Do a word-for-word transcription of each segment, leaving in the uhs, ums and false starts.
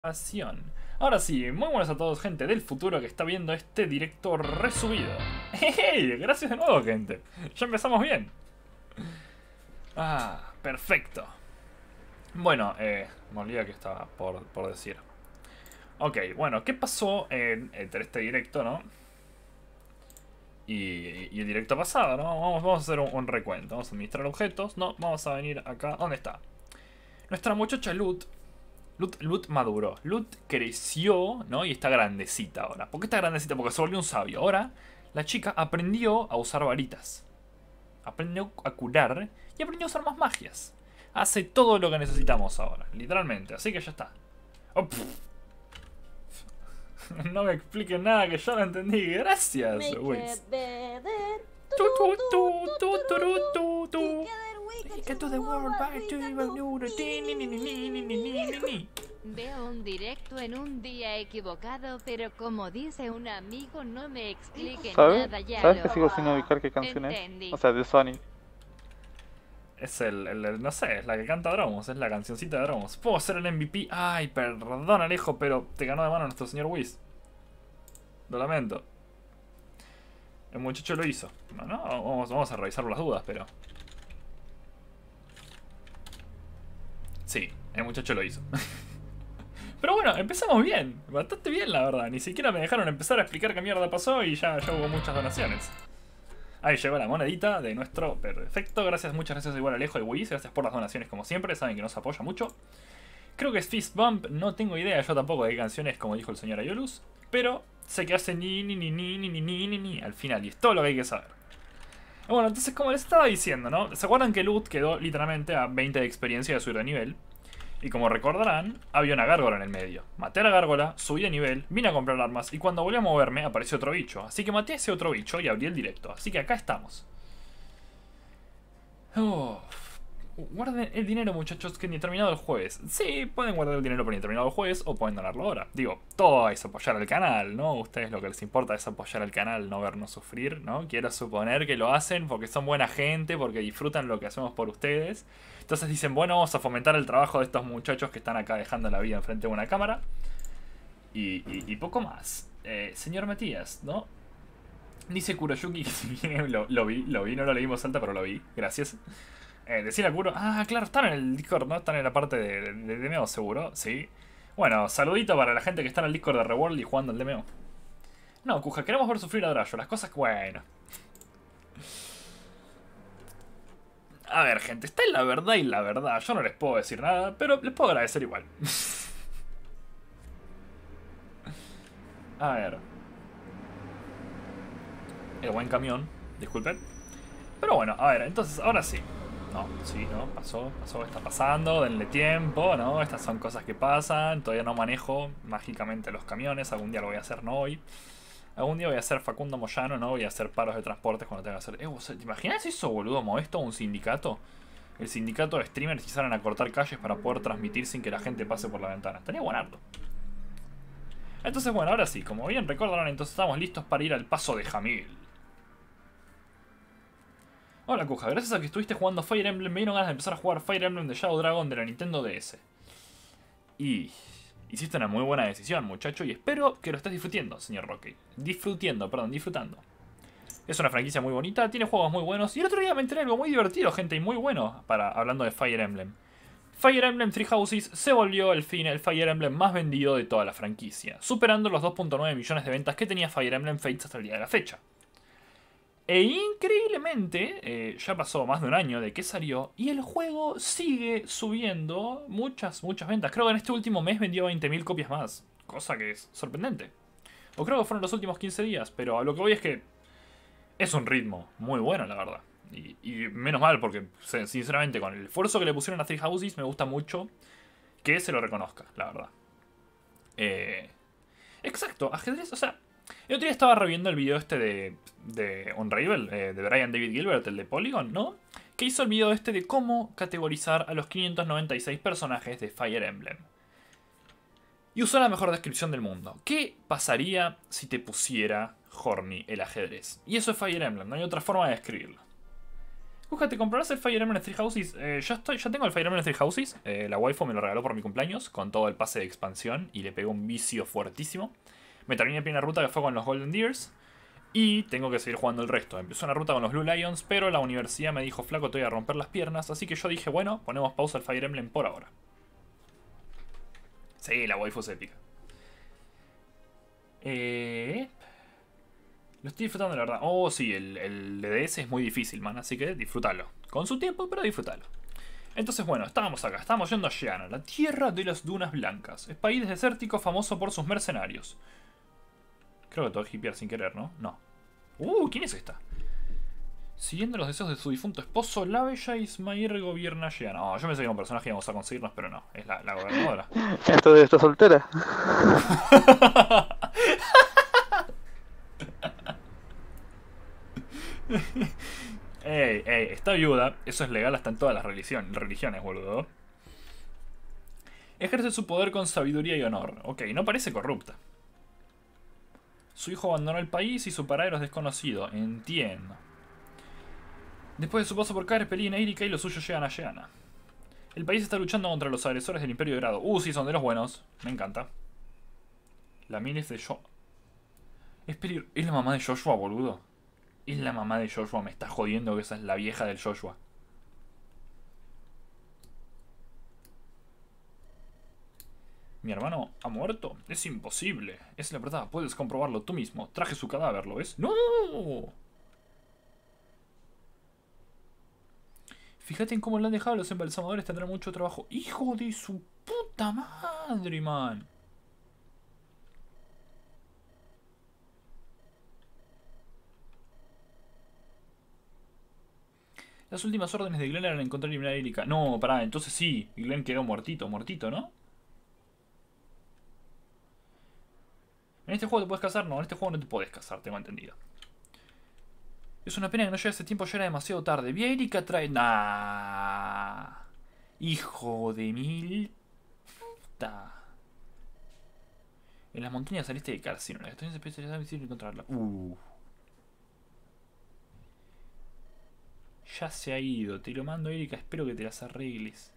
Ahora sí, muy buenas a todos, gente del futuro que está viendo este directo resubido. ¡Hey! Gracias de nuevo, gente. Ya empezamos bien. Ah, perfecto. Bueno, eh, me olvidé que estaba por, por decir. Ok, bueno, ¿qué pasó en, entre este directo, no? Y, y el directo pasado, ¿no? Vamos, vamos a hacer un, un recuento. Vamos a administrar objetos. No, vamos a venir acá. ¿Dónde está? Nuestra muchacha Lut. Lut, Lut maduró, Lut creció, ¿no? Y está grandecita ahora. ¿Por qué está grandecita? Porque se volvió un sabio. Ahora, la chica aprendió a usar varitas. Aprendió a curar y aprendió a usar más magias. Hace todo lo que necesitamos ahora, literalmente. Así que ya está. Oh, no me expliquen nada que yo no entendí. Gracias, Wiz. Get to the world by Veo un directo en un día equivocado, pero como dice un amigo, no me explique ¿Sabes? nada ya. ¿Sabes lo... que sigo sin ubicar qué canción Entendí. es? O sea, de Sonic. Es el, el, el- no sé, es la que canta Dromos, es la cancioncita de Dromos. Puedo ser el M V P. Ay, perdón, Alejo, pero te ganó de mano nuestro señor Whis. Lo lamento. El muchacho lo hizo. Bueno, vamos, vamos a revisar las dudas, pero... Sí, el muchacho lo hizo. Pero bueno, empezamos bien. Bastante bien, la verdad. Ni siquiera me dejaron empezar a explicar qué mierda pasó y ya, ya hubo muchas donaciones. Ahí llegó la monedita de nuestro perfecto. Gracias, muchas gracias igual Alejo y Wiz. Gracias por las donaciones como siempre. Saben que nos apoya mucho. Creo que es Fist Bump. No tengo idea yo tampoco de qué canciones, como dijo el señor Ayolus. Pero sé que hace ni ni ni ni ni ni ni ni ni al final. Y es todo lo que hay que saber. Bueno, entonces como les estaba diciendo, ¿no? ¿Se acuerdan que Lut quedó literalmente a veinte de experiencia de subir de nivel? Y como recordarán, había una gárgola en el medio. Maté a la gárgola, subí de nivel, vine a comprar armas y cuando volví a moverme apareció otro bicho. Así que maté a ese otro bicho y abrí el directo. Así que acá estamos. Uf. Guarden el dinero, muchachos, que ni terminado el jueves. Sí, pueden guardar el dinero por ni terminado el jueves o pueden donarlo ahora. Digo, todo es apoyar al canal, ¿no? Ustedes lo que les importa es apoyar al canal, no vernos sufrir, ¿no? Quiero suponer que lo hacen porque son buena gente, porque disfrutan lo que hacemos por ustedes. Entonces dicen, bueno, vamos a fomentar el trabajo de estos muchachos que están acá dejando la vida enfrente de una cámara. Y, y, y poco más. Eh, señor Matías, ¿no? Dice Kuroyuki que lo, lo vi, lo vi, no lo leímos alta, pero lo vi. Gracias. Eh, decir a Kuro. Ah, claro, están en el Discord, ¿no? Están en la parte de, de, de D M O, seguro. Sí. Bueno, saludito para la gente que está en el Discord de Reworld y jugando el D M O. No, Kuja, queremos ver sufrir a Drayo. Las cosas, bueno. A ver, gente, está en la verdad y la verdad. Yo no les puedo decir nada, pero les puedo agradecer igual. A ver. El buen camión, disculpen. Pero bueno, a ver, entonces, ahora sí. No, sí, no, pasó, pasó, está pasando, denle tiempo, ¿no? Estas son cosas que pasan, todavía no manejo mágicamente los camiones, algún día lo voy a hacer, no hoy. Algún día voy a hacer Facundo Moyano, ¿no? Voy a hacer paros de transportes cuando tenga que hacer... Eh, ¿te imaginas eso, boludo? ¿Modesto un sindicato? El sindicato de streamers que salen a cortar calles para poder transmitir sin que la gente pase por la ventana. Estaría buenardo. Entonces, bueno, ahora sí, como bien recordarán, entonces estamos listos para ir al paso de Jamil. Hola, Kuja, gracias a que estuviste jugando Fire Emblem, me dieron ganas de empezar a jugar Fire Emblem de Shadow Dragon de la Nintendo D S. Y... hiciste una muy buena decisión, muchacho, y espero que lo estés disfrutiendo, señor Rocky. Disfrutiendo, perdón, disfrutando. Es una franquicia muy bonita, tiene juegos muy buenos, y el otro día me enteré algo muy divertido, gente, y muy bueno, para hablando de Fire Emblem. Fire Emblem Three Houses se volvió al fin el Fire Emblem más vendido de toda la franquicia, superando los dos punto nueve millones de ventas que tenía Fire Emblem Fates hasta el día de la fecha. E increíblemente, eh, ya pasó más de un año de que salió y el juego sigue subiendo muchas, muchas ventas. Creo que en este último mes vendió veinte mil copias más, cosa que es sorprendente. O creo que fueron los últimos quince días, pero a lo que voy es que es un ritmo muy bueno, la verdad. Y, y menos mal, porque sinceramente con el esfuerzo que le pusieron a Three Houses me gusta mucho que se lo reconozca, la verdad. Eh, exacto, ajedrez, o sea... El otro día estaba reviendo el video este de, de Unravel, eh, de Brian David Gilbert, el de Polygon, ¿no? Que hizo el video este de cómo categorizar a los quinientos noventa y seis personajes de Fire Emblem. Y usó la mejor descripción del mundo. ¿Qué pasaría si te pusiera Horny el ajedrez? Y eso es Fire Emblem, no hay otra forma de describirlo. Juja, ¿te comprarás el Fire Emblem Three Houses? Eh, ya, estoy, ya tengo el Fire Emblem Three Houses. Eh, la waifu me lo regaló por mi cumpleaños con todo el pase de expansión y le pegó un vicio fuertísimo. Me terminé la primera ruta que fue con los Golden Deers. Y tengo que seguir jugando el resto. Empezó una ruta con los Blue Lions, pero la universidad me dijo, flaco, te voy a romper las piernas. Así que yo dije, bueno, ponemos pausa al Fire Emblem por ahora. Sí, la waifu es épica. Eh... Lo estoy disfrutando, la verdad. Oh, sí, el, el D S es muy difícil, man. Así que disfrútalo. Con su tiempo, pero disfrútalo. Entonces, bueno, estábamos acá. Estábamos yendo a Sheana, la tierra de las dunas blancas. Es país desértico famoso por sus mercenarios. Creo que todo es hipear sin querer, ¿no? No. Uh, ¿quién es esta? Siguiendo los deseos de su difunto esposo, la bella Ismael gobierna Sheana. Oh, yo pensé que era un personaje que íbamos a conseguirnos, pero no. Es la, la gobernadora. Esto de esta soltera. Ey, ey, está viuda. Eso es legal hasta en todas las religión, religiones, boludo. Ejerce su poder con sabiduría y honor. Ok, no parece corrupta. Su hijo abandonó el país y su paradero es desconocido. Entiendo. Después de su paso por Carpelina, Erika y los suyos llegan a Sheana. El país está luchando contra los agresores del Imperio de Grado. Uh, sí, son de los buenos. Me encanta. La miles de Joshua. Es, es la mamá de Joshua, boludo. Es la mamá de Joshua. Me está jodiendo que esa es la vieja del Joshua. ¿Mi hermano ha muerto? Es imposible. Es la verdad, puedes comprobarlo tú mismo. Traje su cadáver, ¿lo ves? ¡No! Fíjate en cómo lo han dejado. Los embalsamadores tendrán mucho trabajo. ¡Hijo de su puta madre, man! Las últimas órdenes de Glenn eran encontrar y eliminar a Erika. No, pará, entonces sí. Glenn quedó muertito, muertito, ¿no? ¿En este juego te puedes casar? No, en este juego no te puedes casar, tengo entendido. Es una pena que no llegue ese tiempo, ya era demasiado tarde. Vi a Erika trae... Nah. Hijo de mil... Puta. En las montañas saliste de Carcino. Las estaciones especializadas es difícil encontrarla. Uh. Ya se ha ido. Te lo mando, Erika. Espero que te las arregles.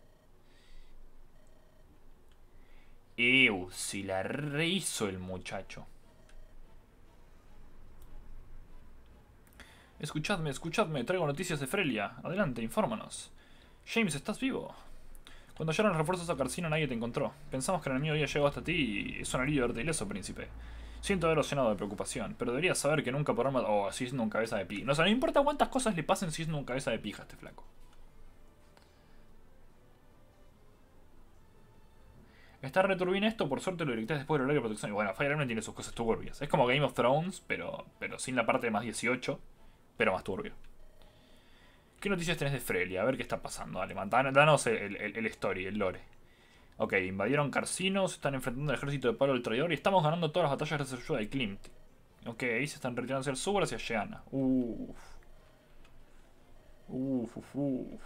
Ew, si la rehizo el muchacho. Escuchadme, escuchadme. Traigo noticias de Frelia. Adelante, infórmanos. James, ¿estás vivo? Cuando llegaron los refuerzos a Carcino nadie te encontró. Pensamos que el enemigo había llegado hasta ti y es un alivio verte ileso, príncipe. Siento haberos llenado de preocupación, pero deberías saber que nunca podrán matar... Oh, sigue siendo un cabeza de pija. No, o sea, no importa cuántas cosas le pasen, sigue siendo un cabeza de pija a este flaco. Está returbina esto, por suerte lo directé después del horario de protección. Y bueno, Fire Emblem tiene sus cosas turbias. Es como Game of Thrones, pero, pero sin la parte de más dieciocho, pero más turbio. ¿Qué noticias tenés de Frelia? A ver qué está pasando. Dale, danos el, el, el story, el lore. Ok, invadieron Carcino, se están enfrentando al ejército de Pablo el Traidor y estamos ganando todas las batallas gracias a la ayuda de Klimt. Ok, ahí se están retirando hacia el sur, hacia Sheana. Uff. Uff, uff, uff.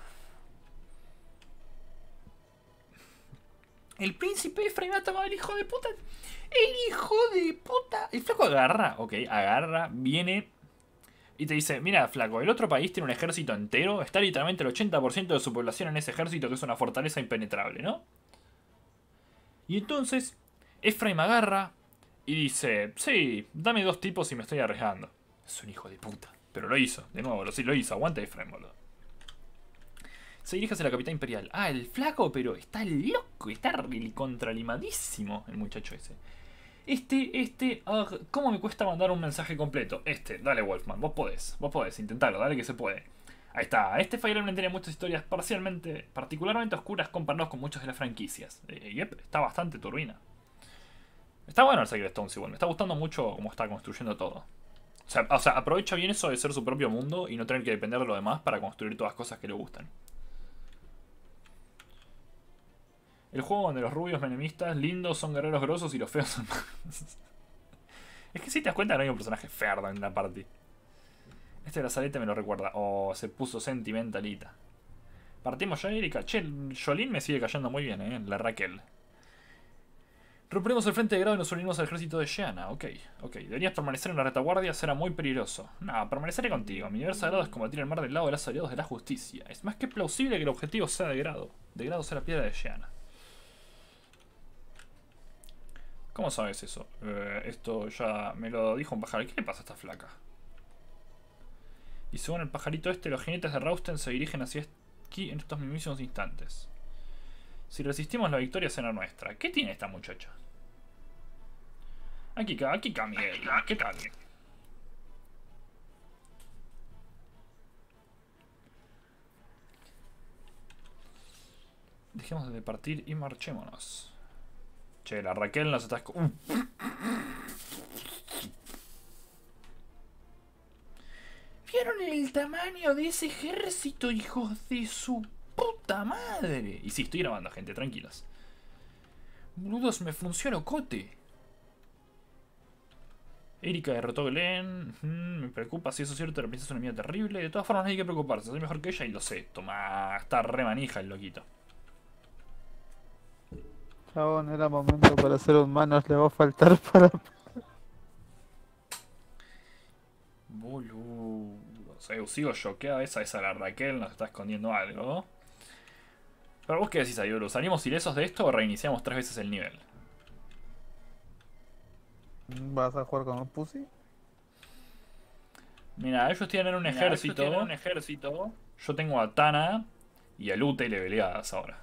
El príncipe Efraín ha tomado el hijo de puta. El hijo de puta. El flaco agarra, ok, agarra, viene y te dice, mira flaco, el otro país tiene un ejército entero. Está literalmente el ochenta por ciento de su población en ese ejército que es una fortaleza impenetrable, ¿no? Y entonces, Efraín agarra y dice, sí, dame dos tipos y me estoy arriesgando. Es un hijo de puta. Pero lo hizo, de nuevo, lo, sí, lo hizo. Aguanta Efraín, boludo. Se dirige hacia la capital imperial. Ah, el flaco, pero está loco, está contralimadísimo el muchacho ese. Este, este, uh, ¿cómo me cuesta mandar un mensaje completo? Este, dale Wolfman, vos podés, vos podés, intentalo, dale que se puede. Ahí está, este Fire Emblem tiene muchas historias parcialmente, particularmente oscuras comparados con muchas de las franquicias. Eh, yep, está bastante turbina. Está bueno el Sacred Stones igual, me está gustando mucho cómo está construyendo todo. O sea, o sea, aprovecha bien eso de ser su propio mundo y no tener que depender de lo demás para construir todas las cosas que le gustan. El juego donde los rubios menemistas lindos son guerreros grosos y los feos son... Es que si te das cuenta no hay un personaje feo en la party. Este brazalete me lo recuerda. Oh, se puso sentimentalita. Partimos ya, Erika. Che, Jolín me sigue cayendo muy bien, eh. La Raquel. Recuperemos el frente de grado y nos unimos al ejército de Sheana. Ok, ok. Deberías permanecer en la retaguardia, será muy peligroso. No, permaneceré contigo. Mi deber sagrado es combatir el mar del lado de los aliados de la justicia. Es más que plausible que el objetivo sea de grado. De grado sea la piedra de Sheana. ¿Cómo sabes eso? Eh, esto ya me lo dijo un pajarito. ¿Qué le pasa a esta flaca? Y según el pajarito este, los jinetes de Rausten se dirigen hacia aquí en estos mismos instantes. Si resistimos, la victoria será nuestra. ¿Qué tiene esta muchacha? Aquí, aquí Miguel. ¿Qué tal? Dejemos de partir y marchémonos. Che, la Raquel nos está... Uh. ¿Vieron el tamaño de ese ejército, hijos de su puta madre? Y sí, estoy grabando, gente, tranquilos. Boludos, me funciona Cote. Erika derrotó a Glenn. Hmm, me preocupa si eso es cierto, la princesa es una enemiga terrible. De todas formas, no hay que preocuparse, soy mejor que ella y lo sé. Toma, está re manija el loquito. Chabón, era momento para hacer humanos, le va a faltar para... Boludo. O sea, sigo choqueada. Esa es a la Raquel, nos está escondiendo algo. Pero vos qué decís, Ayuru, ¿salimos ilesos de esto o reiniciamos tres veces el nivel? ¿Vas a jugar con un pussy? Mira, ellos tienen un Mira, ejército. ellos tienen un ejército. Yo tengo a Tana y a Lute leveleadas ahora.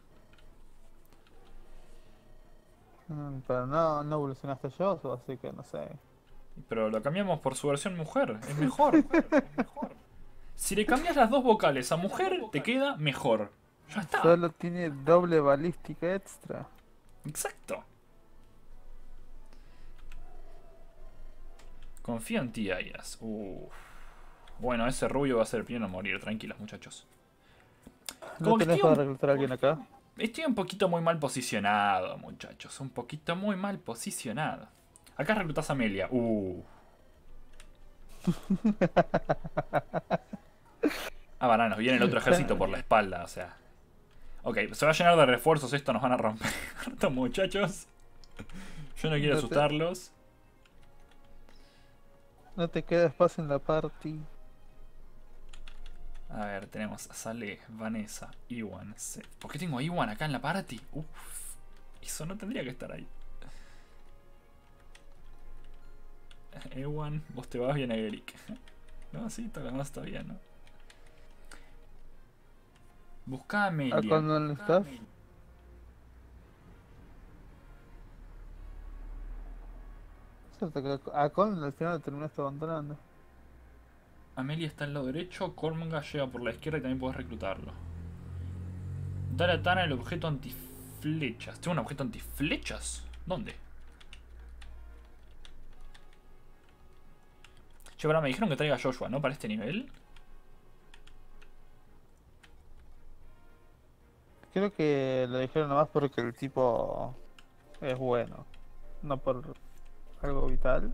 Mm, pero no, no evolucionaste yo, así que no sé. Pero lo cambiamos por su versión mujer. Es mejor. Es mejor. Si le cambias las dos vocales a mujer, te queda mejor. Ya está. Solo tiene doble balística extra. Exacto. Confío en ti, Ayas. Uf. Bueno, ese rubio va a ser el primero a morir. Tranquilos, muchachos. ¿No tenés para reclutar a alguien acá? Estoy un poquito muy mal posicionado, muchachos. Un poquito muy mal posicionado. Acá reclutás a Amelia. Uh. Ah, bananos. Viene el otro ejército por la espalda, o sea. Ok, se va a llenar de refuerzos. Esto nos van a romper. Estos muchachos. Yo no quiero No te- asustarlos. No te queda espacio en la party. A ver, tenemos a Saleh, Vanessa, Iwan, Seth. ¿Por qué tengo a Iwan acá en la party? Uff. Eso no tendría que estar ahí. Ewan, vos te vas bien a Eric. No, sí, todo lo demás está bien, ¿no? Buscá a Amelia. ¿A cuándo no Buscá a estás? Amelia. Cierto que a Colin al final lo terminaste abandonando. Amelia está al lado derecho, Kormga llega por la izquierda y también puedes reclutarlo. Dale a Tana el objeto antiflechas. ¿Tengo un objeto antiflechas? ¿Dónde? Che, pará, me dijeron que traiga a Joshua, ¿no? Para este nivel. Creo que lo dijeron nomás porque el tipo es bueno, no por algo vital.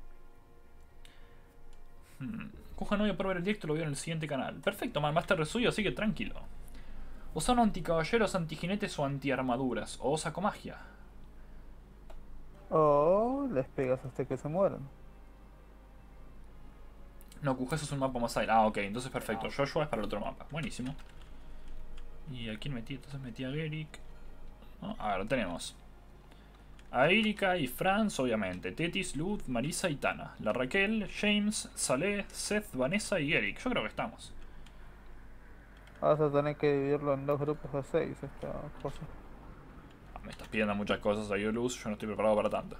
Hmm. Kuja no voy a poder ver el directo, lo veo en el siguiente canal. Perfecto, man, Master suyo, así que tranquilo. O son anticaballeros, antijinetes o antiarmaduras. O saco magia. O les pegas hasta que se mueran. No, Kuja, eso es un mapa más adelante. Ah, ok, entonces perfecto. Joshua es para el otro mapa. Buenísimo. ¿Y a quién metí? Entonces metí a Gerik. ¿No? A ver, tenemos a Erika y Franz, obviamente. Tetis, Luz, Marisa y Tana. La Raquel, James, Saleh, Seth, Vanessa y Gerik. Yo creo que estamos. Vas a tener que dividirlo en dos grupos de seis esta cosa. Ah, me estás pidiendo muchas cosas, Ayoluz. Yo no estoy preparado para tanto.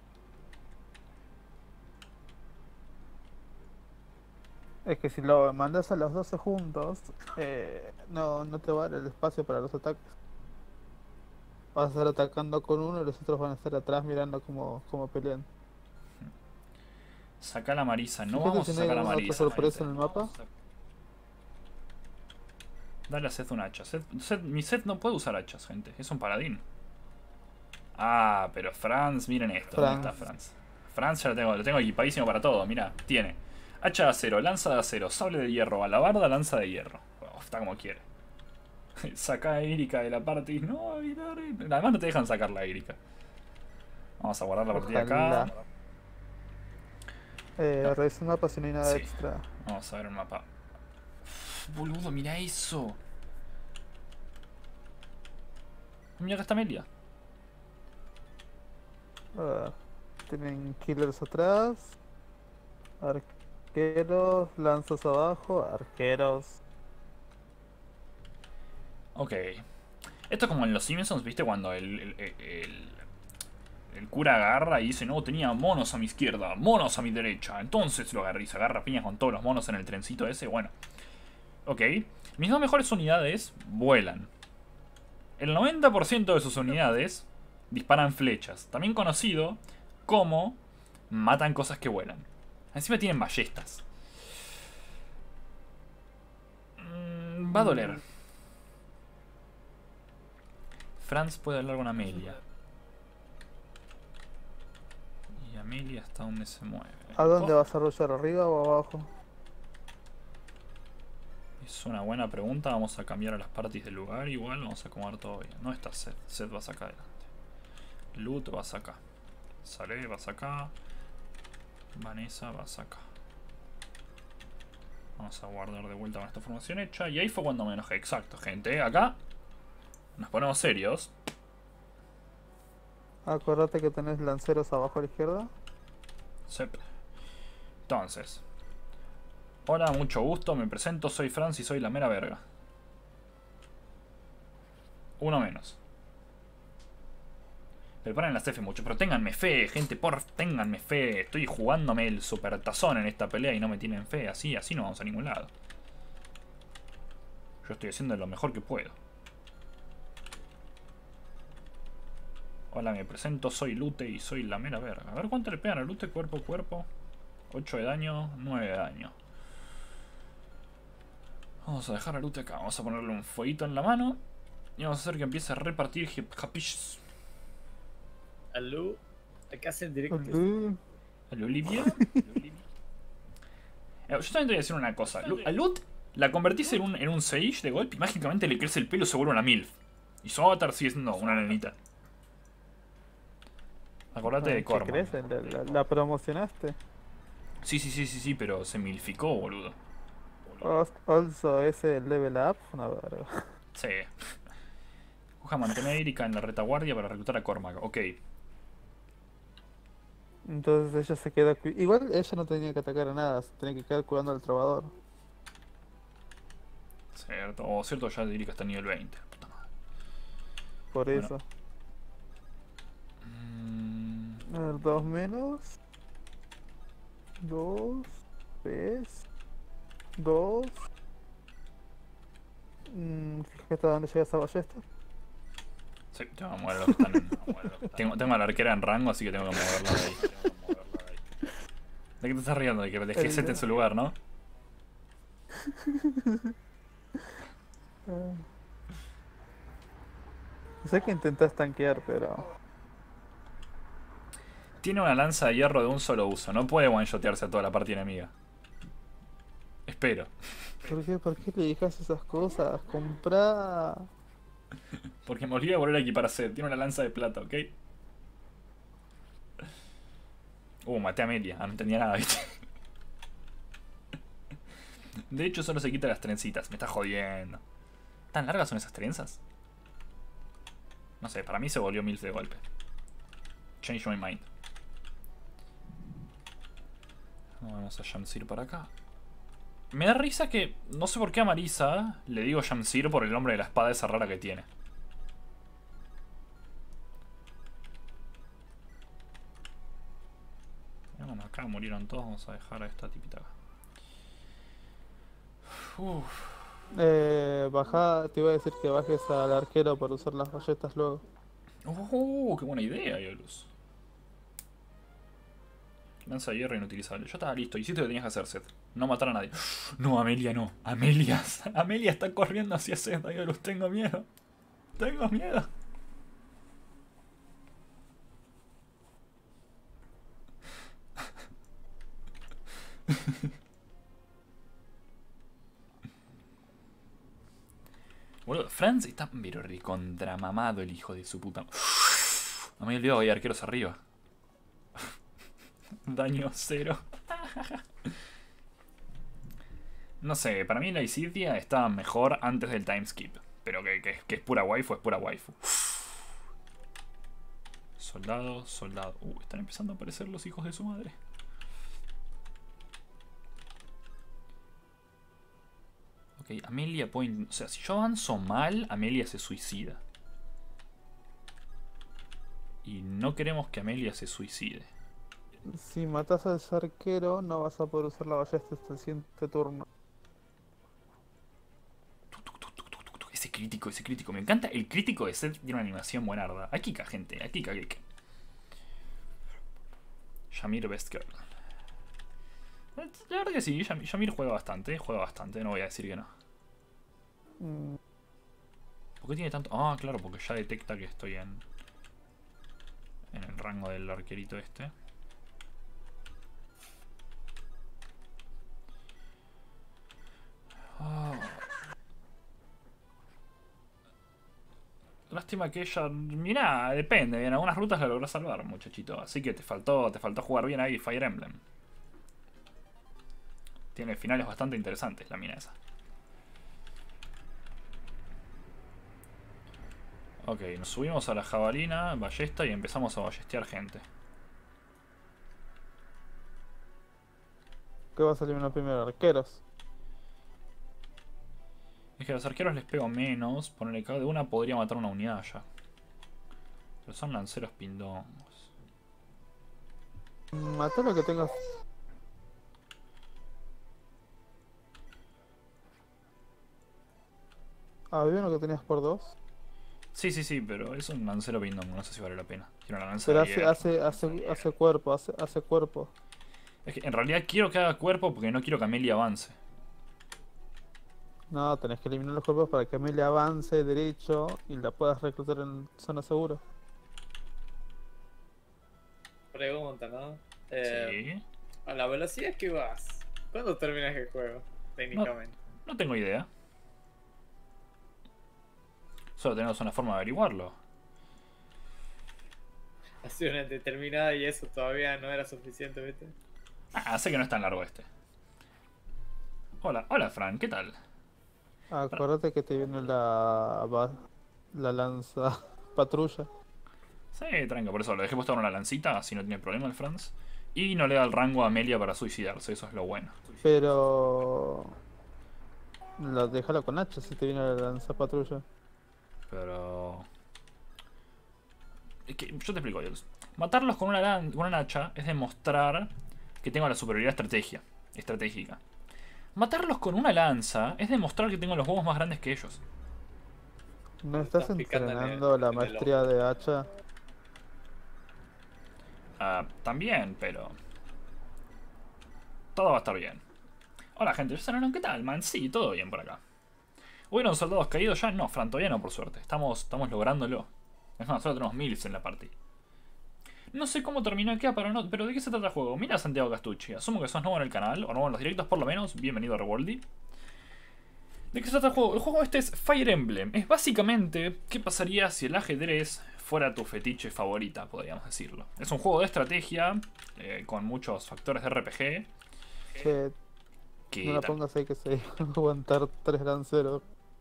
Es que si lo mandas a los doce juntos, eh, no, no te va a dar el espacio para los ataques. Vas a estar atacando con uno y los otros van a estar atrás mirando cómo, cómo pelean. Saca la Marisa. No Fíjate vamos si a no hay sacar a alguna otra Marisa. sorpresa gente. en el mapa. Dale a Seth un hacha. Seth- Seth- mi Seth no puede usar hachas, gente. Es un paladín. Ah, pero Franz, miren esto. ¿Dónde Franz. está Franz? Franz ya lo tengo, lo tengo equipadísimo para todo. Mirá, tiene hacha de acero, lanza de acero, sable de hierro, alabarda, lanza de hierro. Oh, está como quiere. Saca a Erika de la party. No, evitar. Además no te dejan sacar la Erika. Vamos a guardar la partida Ojalá. acá. Eh, revisa el mapa si no hay nada Sí. extra. Vamos a ver el mapa. Uf, boludo, mira eso. Mira que está Amelia. Ah, tienen killers atrás. Arqueros, lanzas abajo, arqueros. Ok. Esto es como en los Simpsons, ¿viste? Cuando el, el, el, el cura agarra y dice, no, tenía monos a mi izquierda, monos a mi derecha. Entonces lo agarra y se agarra piñas con todos los monos en el trencito ese. Bueno. Ok. Mis dos mejores unidades vuelan. El noventa por ciento de sus unidades disparan flechas. También conocido como matan cosas que vuelan. Encima tienen ballestas. Mm, va a doler. Franz puede hablar con Amelia. Y Amelia hasta donde se mueve. ¿A dónde Oh, vas a arrollar? ¿Arriba o abajo? es una buena pregunta. Vamos a cambiar a las parties del lugar. Igual vamos a acomodar todo bien. No está Seth. Seth vas acá adelante. Loot vas acá. Saleh vas acá. Vanessa vas acá. Vamos a guardar de vuelta con esta formación hecha. Y ahí fue cuando me enojé. Exacto, gente. Acá nos ponemos serios. Acordate que tenés lanceros abajo a la izquierda. Sep. Entonces. Hola, mucho gusto. Me presento. Soy Franz y soy la mera verga. Uno menos. Preparen las F mucho. Pero ténganme fe, gente. Por ténganme fe. Estoy jugándome el super tazón en esta pelea y no me tienen fe. Así, así no vamos a ningún lado. Yo estoy haciendo lo mejor que puedo. Hola, me presento, soy Lute y soy la mera verga. A ver cuánto le pegan a Lute cuerpo a cuerpo. ocho de daño, nueve de daño. Vamos a dejar a Lute acá. Vamos a ponerle un fueguito en la mano. Y vamos a hacer que empiece a repartir hip hapish. Aló, acá es el directo. Olú. ¿A Olivia? Eh, Yo también te voy a decir una cosa. Lu- A Lut la convertís en un, en un Sage de golpe y mágicamente le crece el pelo y se vuelve una MILF. Y su avatar sigue siendo una nenita. Acordate de ¿Qué Corman. crees? La, la- la promocionaste. Sí, sí, sí, sí, sí, pero se milficó, boludo. Os- Also, ese level up, una verga. Sí. Coja mantener a Erika en la retaguardia para reclutar a Cormac. Ok. Entonces ella se queda. cu- Igual ella no tenía que atacar a nada, se tenía que quedar cuidando al trovador. Cierto. O cierto, ya Erika está a nivel veinte. Puta madre. Por Bueno. eso. Mm, A ver, dos menos. Dos. Tres. Dos. Mm, fíjate a dónde llega esa ballesta. sí, tengo que mover los que están en... tengo, tengo a la arquera en rango, así que tengo que moverla de ahí. ¿De qué te estás riendo? De que dejé El- Seth en su lugar, ¿no? Ah. Sé que intentas tanquear, pero. Tiene una lanza de hierro de un solo uso. No puede one-shotearse a toda la partida enemiga. Espero. ¿Por qué, ¿Por qué le digas esas cosas? Comprá. Porque me olvidé de volver a equipar a Seth. Tiene una lanza de plata, ¿ok? Uh, maté a Amelia. Ah, no entendía nada, ¿viste? De hecho, solo se quita las trencitas. Me está jodiendo. ¿Tan largas son esas trenzas? No sé, para mí se volvió MILF de golpe. Change my mind. Vamos a Shamsir para acá. Me da risa que... No sé por qué a Marisa le digo Shamsir por el nombre de la espada esa rara que tiene. Y bueno, acá murieron todos. Vamos a dejar a esta tipita acá. Uf. Eh, baja, te iba a decir que bajes al arquero para usar las ballestas luego. Oh, qué buena idea, Iolus. Lanza de hierro inutilizable. Yo estaba listo. Hiciste lo que tenías que hacer, Seth. No matar a nadie. No, Amelia no. Amelia. Amelia está corriendo hacia Seth, Iolus. Tengo miedo. Tengo miedo. Boludo, Franz está pero recontramamado el hijo de su puta. No me he olvidado que hay arqueros arriba. Daño cero. No sé, para mí la Isidia estaba mejor antes del timeskip. Pero que, que, que es pura waifu, es pura waifu. Soldado, soldado. Uh, están empezando a aparecer los hijos de su madre. Ok, Amelia puede... O sea, si yo avanzo mal, Amelia se suicida. Y no queremos que Amelia se suicide. Si matas al arquero, no vas a poder usar la ballesta hasta el siguiente turno. Ese crítico, ese crítico. Me encanta. El crítico de Seth tiene una animación buenarda. Akika, gente. Akika, Akika. Yamir Best Girl. La verdad que sí, Yamir, Yamir juega bastante. Juega bastante, no voy a decir que no. Mm, ¿Por qué tiene tanto...? Ah, claro, porque ya detecta que estoy en... En el rango del arquerito este. Oh. Lástima que ella... Mirá, depende. En algunas rutas la logró salvar, muchachito. Así que te faltó, te faltó jugar bien ahí Fire Emblem. Tiene finales bastante interesantes la mina esa. Ok, nos subimos a la jabalina, ballesta y empezamos a ballestear gente. ¿Qué va a salir uno primero? Arqueros. Es que a los arqueros les pego menos. Ponerle cada de una podría matar una unidad ya. Pero son lanceros pindongos. Mata lo que tengas. Ah, ¿había uno que tenías por dos? Sí, sí, sí, pero es un lancero pindongo. No sé si vale la pena. Quiero una lanza Pero de hace, hierro. hace, hace, hace cuerpo, hace, hace cuerpo. Es que en realidad quiero que haga cuerpo porque no quiero que Amelia avance. No, tenés que eliminar los cuerpos para que Amelia avance derecho y la puedas reclutar en zona segura. Pregunta, ¿no? Eh, Sí. A la velocidad que vas, ¿cuándo terminas el juego? Técnicamente. No tengo idea. Solo tenemos una forma de averiguarlo. Ha sido una determinada y eso todavía no era suficiente, ¿viste? Ah, sé que no es tan largo este. Hola, hola Fran, ¿qué tal? Acuérdate que te viene la, va- la lanza patrulla. Sí, tranca, por eso lo dejé puesto en una lancita, así no tiene problema el Franz. Y no le da el rango a Amelia para suicidarse, eso es lo bueno. Pero... La, déjala con hacha si te viene la lanza patrulla. Pero... Es que, yo te explico, Jules. Matarlos con una, lan- con una hacha es demostrar que tengo la superioridad estrategia, estratégica. Matarlos con una lanza es demostrar que tengo los huevos más grandes que ellos. ¿No estás Estás picando en el- entrenando la en el maestría de hacha? Ah, también, pero... Todo va a estar bien. Hola gente, ¿ya qué tal, man? Sí, todo bien por acá. ¿Hubieron soldados caídos ya? No, Fran, todavía no, por suerte. Estamos, estamos lográndolo. Es más, solo tenemos miles en la partida. No sé cómo terminó acá, pero, no, pero ¿de qué se trata el juego? Mira, Santiago Castucci, asumo que sos nuevo en el canal, o nuevo en los directos por lo menos. Bienvenido a Reworldy. ¿De qué se trata el juego? El juego este es Fire Emblem. Es básicamente qué pasaría si el ajedrez fuera tu fetiche favorita, podríamos decirlo. Es un juego de estrategia, eh, con muchos factores de R P G. Che, Que no la tam- pongas ahí que se aguantar tres lanceros.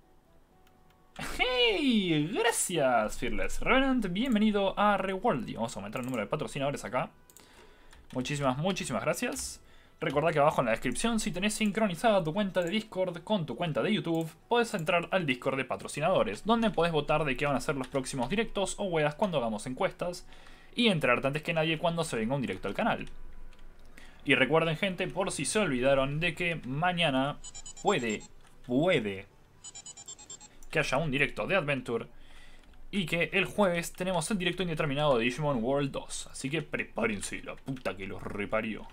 ¡Hey! Gracias, Fearless Revenant. Bienvenido a Reworldy. Vamos a aumentar el número de patrocinadores acá. Muchísimas, muchísimas gracias. Recordá que abajo en la descripción, si tenés sincronizada tu cuenta de Discord con tu cuenta de YouTube, podés entrar al Discord de patrocinadores, donde podés votar de qué van a ser los próximos directos o weas cuando hagamos encuestas, y enterarte antes que nadie cuando se venga un directo al canal. Y recuerden, gente, por si se olvidaron, de que mañana puede, puede que haya un directo de Adventure y que el jueves tenemos el directo indeterminado de Digimon World dos. Así que prepárense, la puta que los reparió.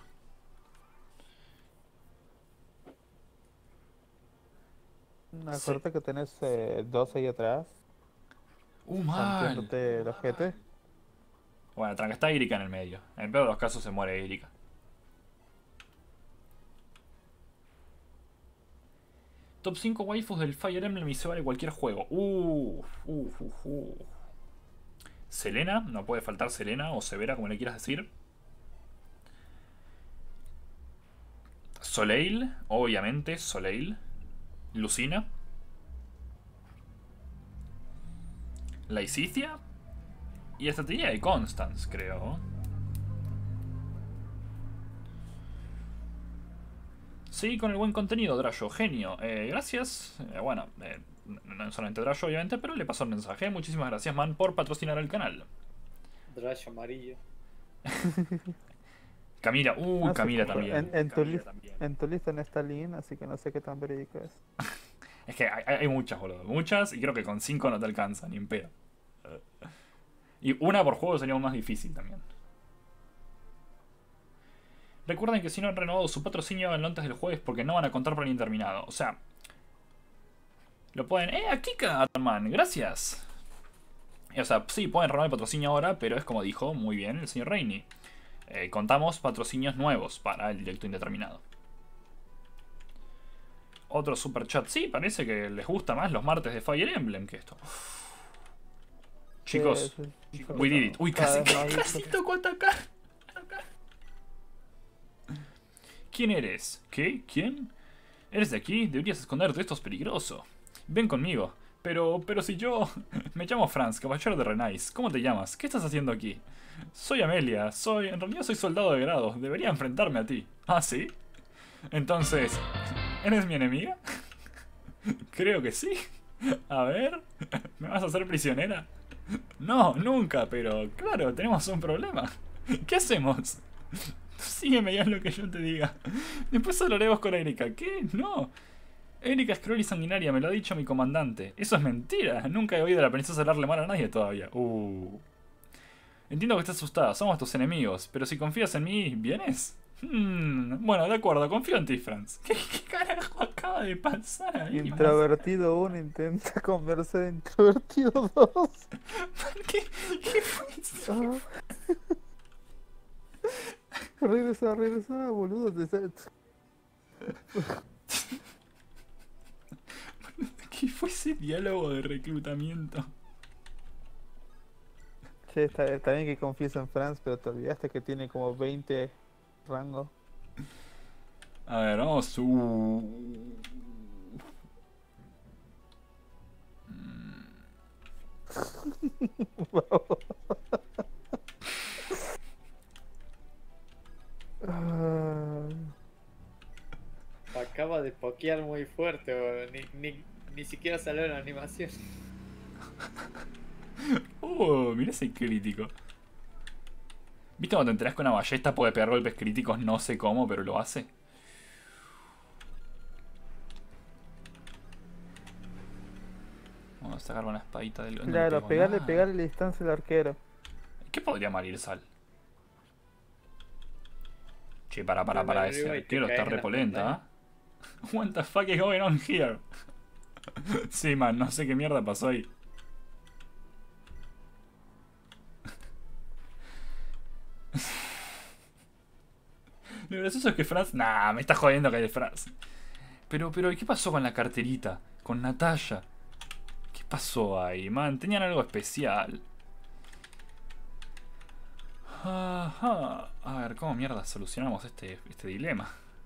Acuérdate que tenés eh, dos ahí atrás, Uh, mal. rompiéndote el ojete. Bueno, tranca, está Erika en el medio. En el peor de los casos se muere Erika. Top cinco waifus del Fire Emblem y se vale cualquier juego. Uh, uh, uh, uh. Selena, no puede faltar Selena o Severa, como le quieras decir. Soleil, obviamente, Soleil. Lucina. Laicitia. Y esta tenía de Constance, creo. Sí, con el buen contenido, Drayo, genio. Eh, gracias. Eh, bueno, eh, no solamente Drayo, obviamente, pero le pasó el mensaje. Muchísimas gracias, man, por patrocinar el canal. Drayo amarillo. Camila, uh, No sé, Camila pero también. En, en tu Camila lista, también. en tu lista no está Lin, así que no sé qué tan verídico es. Es que hay, hay muchas, boludo. Muchas, y creo que con cinco no te alcanza, ni en pedo. Y una por juego sería aún más difícil también. Recuerden que si no han renovado su patrocinio, háganlo antes del jueves porque no van a contar por el interminado. O sea, lo pueden... ¡Eh, aquí, Carman! ¡Gracias! O sea, sí, pueden renovar el patrocinio ahora, pero es como dijo muy bien el señor Reini. Eh, contamos patrocinios nuevos para el directo indeterminado. Otro super chat. Sí, parece que les gusta más los martes de Fire Emblem que esto. Chicos, Sí, sí, sí, we did it. Uy, casi, cada vez más casi visto. tocó atacar. ¿Quién eres? ¿Qué? ¿Quién? ¿Eres de aquí? Deberías esconderte, esto es peligroso. Ven conmigo. Pero, pero si yo... Me llamo Franz, caballero de Renais. ¿Cómo te llamas? ¿Qué estás haciendo aquí? Soy Amelia, soy... En realidad soy soldado de grado. Debería enfrentarme a ti. ¿Ah, sí? Entonces... ¿Eres mi enemiga? Creo que sí. A ver... ¿Me vas a hacer prisionera? No, nunca, pero... Claro, tenemos un problema. ¿Qué hacemos? Sígueme y haz lo que yo te diga. Después hablaremos con Erika. ¿Qué? No. Erika es cruel y sanguinaria, me lo ha dicho mi comandante. Eso es mentira. Nunca he oído a la princesa hablarle mal a nadie todavía. Uh. Entiendo que estás asustada. Somos tus enemigos. Pero si confías en mí, ¿vienes? Hmm. Bueno, de acuerdo. Confío en ti, Franz. ¿Qué, qué carajo acaba de pasar ahí? Introvertido uno intenta conversar en introvertido dos. ¿Qué, qué fue eso? Ah. Regresa, regresa, boludo. Te está- ¿Qué fue ese diálogo de reclutamiento? Che, está, está bien que confíes en Franz, pero te olvidaste que tiene como veinte rangos. A ver, vamos. Uh. Ah, Acaba de pokear muy fuerte, boludo. Ni, ni, ni siquiera salió en la animación. Uh, mirá ese crítico. ¿Viste cuando te enterás que una ballesta puede pegar golpes críticos? No sé cómo, pero lo hace. Vamos a sacar una espadita del... no le claro, pego pegarle, nada. pegarle la distancia al arquero. ¿Qué podría malir Sal? Che, para, para, Pero para, la ese arriba y te arquero está caes en la repolenta, pantalla. ¿eh? What the fuck is going on here? Sí, man, no sé qué mierda pasó ahí. Lo gracioso es que Franz... Nah, me está jodiendo que es Franz. Pero, pero, ¿y qué pasó con la carterita? Con Natalia. ¿Qué pasó ahí, man? Tenían algo especial. Ajá. A ver, ¿cómo mierda solucionamos este, este dilema?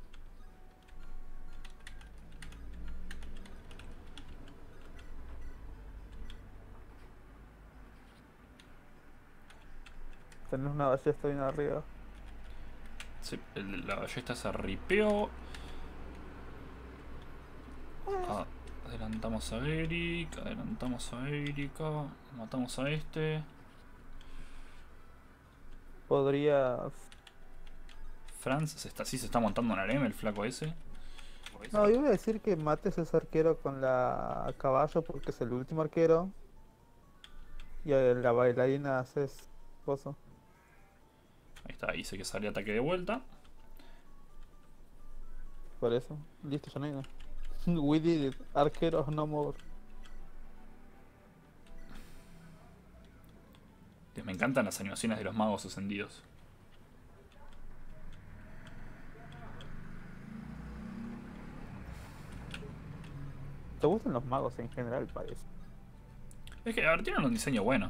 Tenés una ballesta bien arriba. Sí, el- la ballesta se ripeó. Ah, adelantamos a Eric, adelantamos a Erika, matamos a este. Podrías... Franz se está, sí se está montando un harem el flaco ese. No, yo voy a decir que mates a ese arquero con la caballo porque es el último arquero. Y a la bailarina haces coso. Ahí está, dice que sale ataque de vuelta. Por eso. Listo, ya no hay nada. We did it. Arqueros no more. Dios, me encantan las animaciones de los magos ascendidos. ¿Te gustan los magos en general, parece? Es que, a ver, tienen un diseño bueno.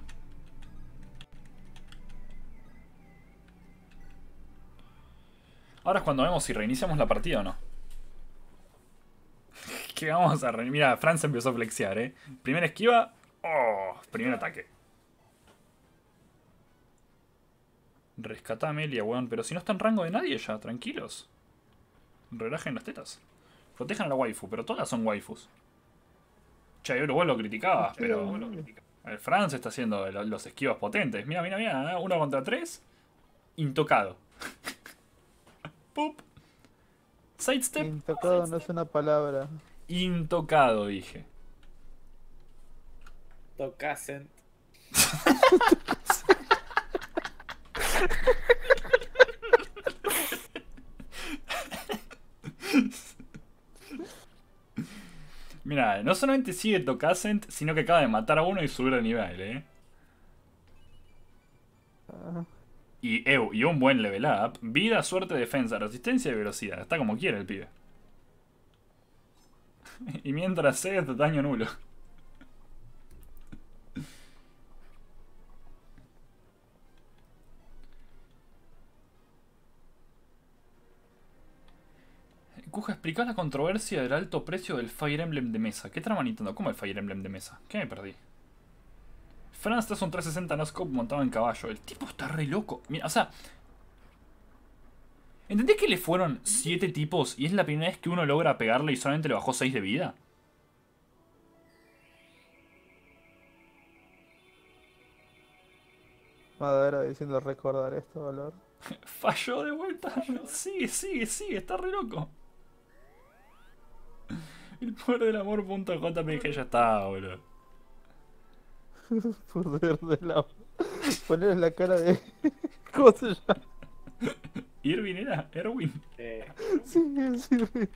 Ahora es cuando vemos si reiniciamos la partida o no. Que vamos a reiniciar. Mira, Franz empezó a flexear, eh. Primera esquiva. Oh, primer ataque. Rescatá a Amelia, weón. Pero si no está en rango de nadie ya, tranquilos. Relajen las tetas. Protejan a la waifu, pero todas son waifus. Che, yo vos lo criticabas, pero... El Franz está haciendo los esquivas potentes. Mira, mira, mira. ¿eh? Uno contra tres. Intocado. Pup. Sidestep. Intocado no es una palabra. Intocado, dije. Tocasen. Mira, no solamente sigue Tocasent, sino que acaba de matar a uno y subir de nivel, eh. Ah, Y, ew, y un buen level up. Vida, suerte, defensa, resistencia y velocidad. Está como quiere el pibe. Y mientras C es de daño nulo. Kuja, explica la controversia del alto precio del Fire Emblem de mesa. ¿Qué trama Nintendo? ¿Cómo el Fire Emblem de mesa? ¿Qué me perdí? Franz es un trescientos sesenta no scope montado en caballo. El tipo está re loco. Mira, o sea... ¿Entendés que le fueron siete tipos y es la primera vez que uno logra pegarle y solamente le bajó seis de vida? Madera diciendo recordar esto, valor. Falló de vuelta. Sigue, sigue, sigue. Está re loco. El poder del amor.jpg ya está, boludo. Poder de la... Poner en la cara de... ¿Cómo se llama? Irvin era, Erwin. Eh, Sí, sí, sí.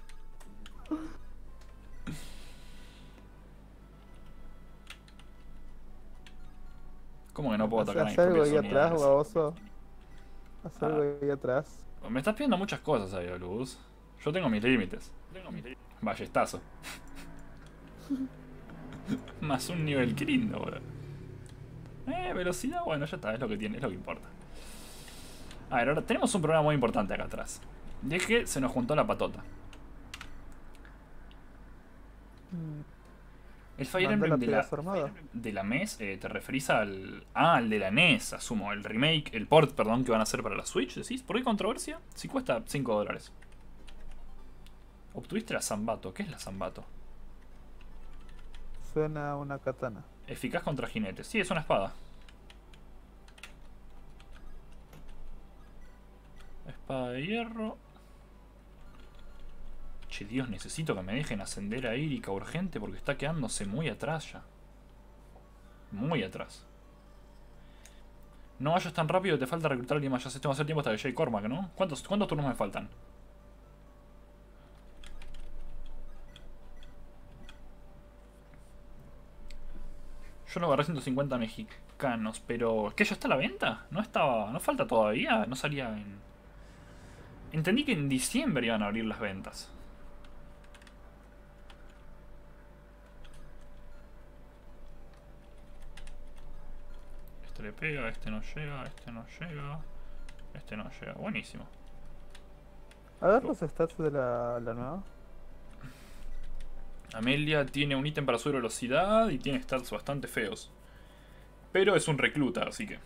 ¿Cómo que no puedo atacar a mis Haz algo propias ahí atrás, unidades? baboso. Haz algo Ah. ahí atrás. Me estás pidiendo muchas cosas ahí, Luz. Yo tengo mis límites. Ballestazo. Más un nivel que lindo, boludo. Eh, velocidad, bueno, ya está, es lo que tiene, es lo que importa. A ver, ahora tenemos un problema muy importante acá atrás. Y es que se nos juntó la patota. Mm, El Fire Manda Emblem la de la, Pegaso armada. de la M E S, eh, ¿te referís al... Ah, al de la N E S, asumo. El remake, el port, perdón, que van a hacer para la Switch, ¿decís? ¿Por qué controversia? Si cuesta cinco dólares. Obtuviste la Zambato. ¿Qué es la Zambato? Suena a una katana. Eficaz contra jinetes. Sí, es una espada. Espada de hierro. Che, Dios, necesito que me dejen ascender a Erika urgente porque está quedándose muy atrás ya. Muy atrás. No vayas tan rápido, te falta reclutar a alguien más. Ya sé, tengo que hacer tiempo hasta que llegue Cormac, ¿no? ¿Cuántos, ¿Cuántos turnos me faltan? Yo lo agarré ciento cincuenta mexicanos, pero... ¿Qué, ya está a la venta? ¿No estaba... ¿No falta todavía? No salía en... Entendí que en diciembre iban a abrir las ventas. Este le pega, este no llega, este no llega. Este no llega, buenísimo. A ver los stats de la, la nueva. Amelia tiene un ítem para su velocidad y tiene stats bastante feos. Pero es un recluta, así que...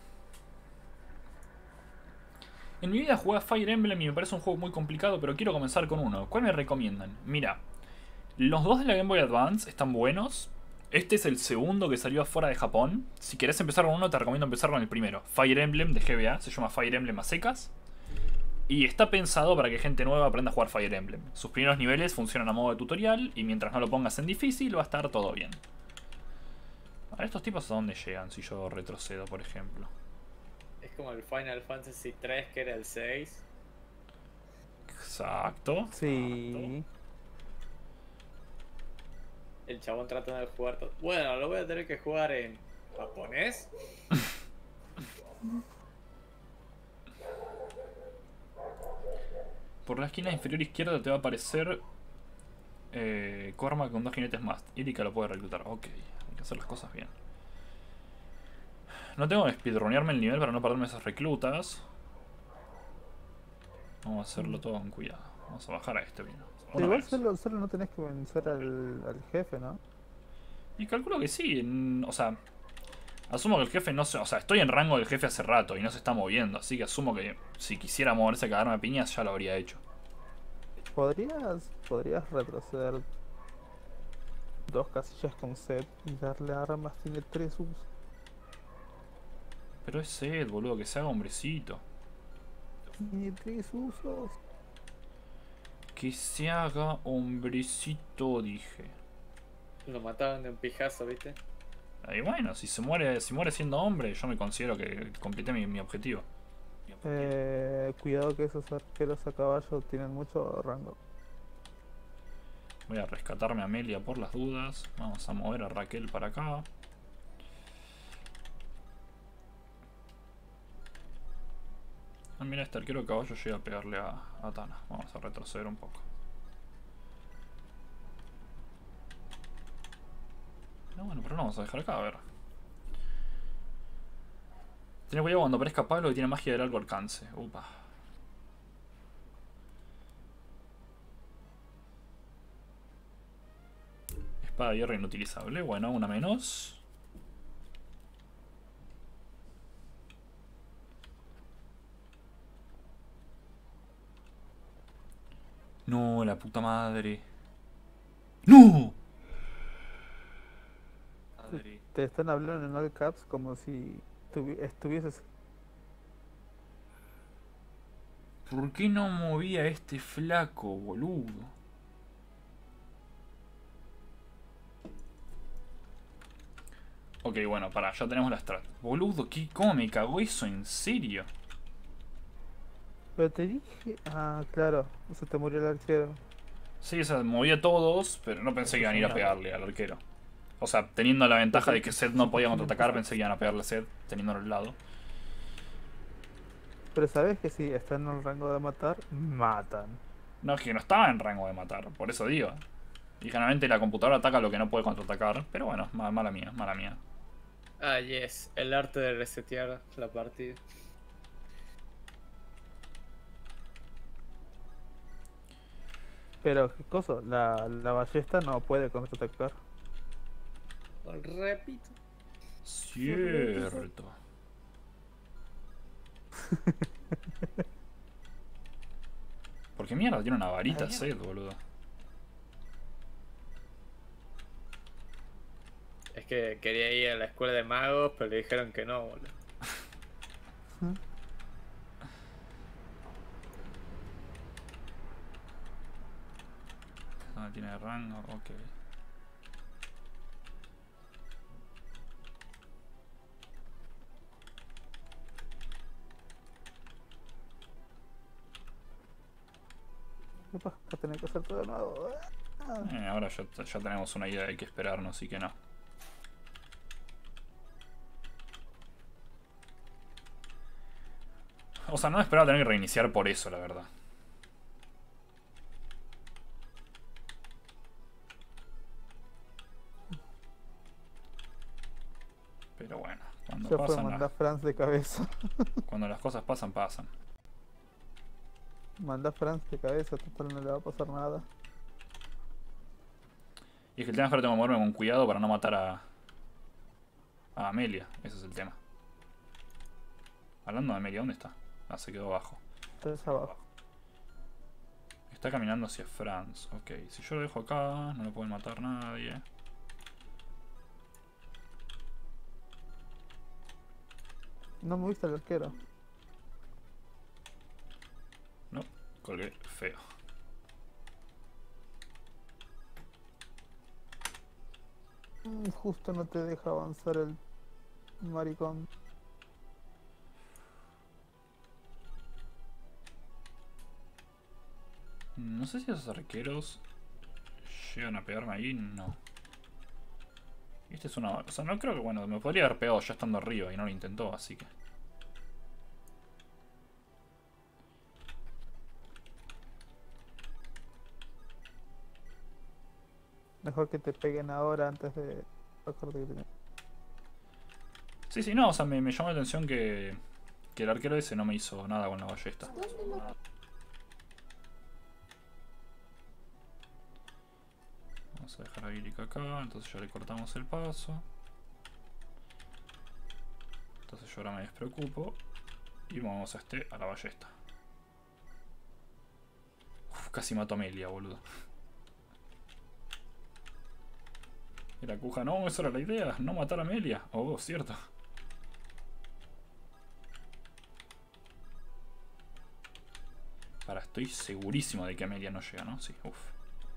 En mi vida jugué a Fire Emblem y me parece un juego muy complicado, pero quiero comenzar con uno. ¿Cuál me recomiendan? Mira, los dos de la Game Boy Advance están buenos. Este es el segundo que salió afuera de Japón. Si querés empezar con uno, te recomiendo empezar con el primero. Fire Emblem de G B A, se llama Fire Emblem a secas. Y está pensado para que gente nueva aprenda a jugar Fire Emblem. Sus primeros niveles funcionan a modo de tutorial y mientras no lo pongas en difícil va a estar todo bien. A ver, estos tipos a dónde llegan si yo retrocedo, por ejemplo. es como el Final Fantasy tres que era el seis. Exacto. Sí. El chabón tratando de jugar todo. Bueno, lo voy a tener que jugar en japonés. Por la esquina inferior izquierda te va a aparecer eh, Cormac con dos jinetes más. Erika lo puede reclutar. Ok, hay que hacer las cosas bien. No tengo que speedrunearme el nivel para no perderme esas reclutas. Vamos a hacerlo todo con cuidado. Vamos a bajar a este bien. Pero Uno igual menos. solo, solo no tenés que vencer al, al jefe, ¿no? Y calculo que sí. en- O sea, asumo que el jefe no se... O sea, estoy en rango del jefe hace rato y no se está moviendo. Así que asumo que si quisiera moverse a cagarme a piñas ya lo habría hecho. Podrías, podrías retroceder dos casillas con set y darle armas, tiene tres usos. Pero es Sed, boludo, que se haga hombrecito. Tiene tres usos. Que se haga hombrecito, dije. Lo mataban de un pijazo, ¿viste? Y bueno, si se muere, si muere siendo hombre, yo me considero que completé mi, mi objetivo. Eh, cuidado que esos arqueros a caballo tienen mucho rango. Voy a rescatarme a Amelia por las dudas. Vamos a mover a Raquel para acá. Ah, mira, este arquero de caballo llega a pegarle a, a Tana. Vamos a retroceder un poco. No, bueno, pero no vamos a dejar acá, a ver. Ten cuidado cuando aparezca Pablo que tiene magia de largo alcance. Upa. Espada de hierro inutilizable. Bueno, una menos. No, la puta madre. ¡No! Madre. Te están hablando en all caps como si tuvi- estuvieses. ¿Por qué no movía a este flaco, boludo? Ok, bueno, pará, ya tenemos la strat. Boludo, ¿qué? ¿Cómo me cagó eso? ¿En serio? Pero te dije. Ah, claro, se te murió el arquero. Sí, o sea, movía a todos, pero no pensé que iban a ir a pegarle al arquero. O sea, teniendo la ventaja de que Zed no podía contraatacar, pensé que iban a pegarle a Zed, teniéndolo al lado. Pero sabes que si están en el rango de matar, matan. No, es que no estaba en rango de matar, por eso digo. Y generalmente la computadora ataca lo que no puede contraatacar, pero bueno, ma- mala mía, mala mía. Ah, yes. El arte de resetear la partida. Pero, ¿qué cosa? La, la ballesta no puede contraatacar. Repito. Cierto. ¿Por qué mierda tiene una varita Zed, boludo? Es que quería ir a la escuela de magos, pero le dijeron que no, boludo. Ah, tiene rango, ok. ¿Qué pasa? Va a tener que hacer todo de nuevo. Ah. Eh, ahora ya, ya tenemos una idea de que esperarnos y que no. O sea, no esperaba tener que reiniciar por eso, la verdad. Pero bueno, cuando Ya fue, pasan manda las, Franz de cabeza. cuando las cosas pasan, pasan. Manda Franz de cabeza, total no le va a pasar nada. Y es que el tema es que ahora tengo que moverme con cuidado para no matar a... a Amelia, ese es el tema. Hablando de Amelia, ¿dónde está? Ah, se quedó abajo. Entonces abajo. Está caminando hacia Franz. Ok, si yo lo dejo acá, no lo puede matar nadie. No me viste el arquero. No, colgué feo. Mm, Justo no te deja avanzar el maricón. No sé si esos arqueros llegan a pegarme ahí, no. Este es una... O sea, no creo que... Bueno, me podría haber pegado ya estando arriba y no lo intentó, así que... Mejor que te peguen ahora antes de bajarte que tenés. Sí, sí, no, o sea, me, me llamó la atención que... Que el arquero ese no me hizo nada con la ballesta. Vamos a dejar a Ilic acá, entonces ya le cortamos el paso. Entonces yo ahora me despreocupo. Y movemos a este a la ballesta. Uf, casi mato a Amelia, boludo. Era Kuja, no, esa era la idea, no matar a Amelia. Oh, cierto. Para, estoy segurísimo de que Amelia no llega, ¿no? Sí, uff.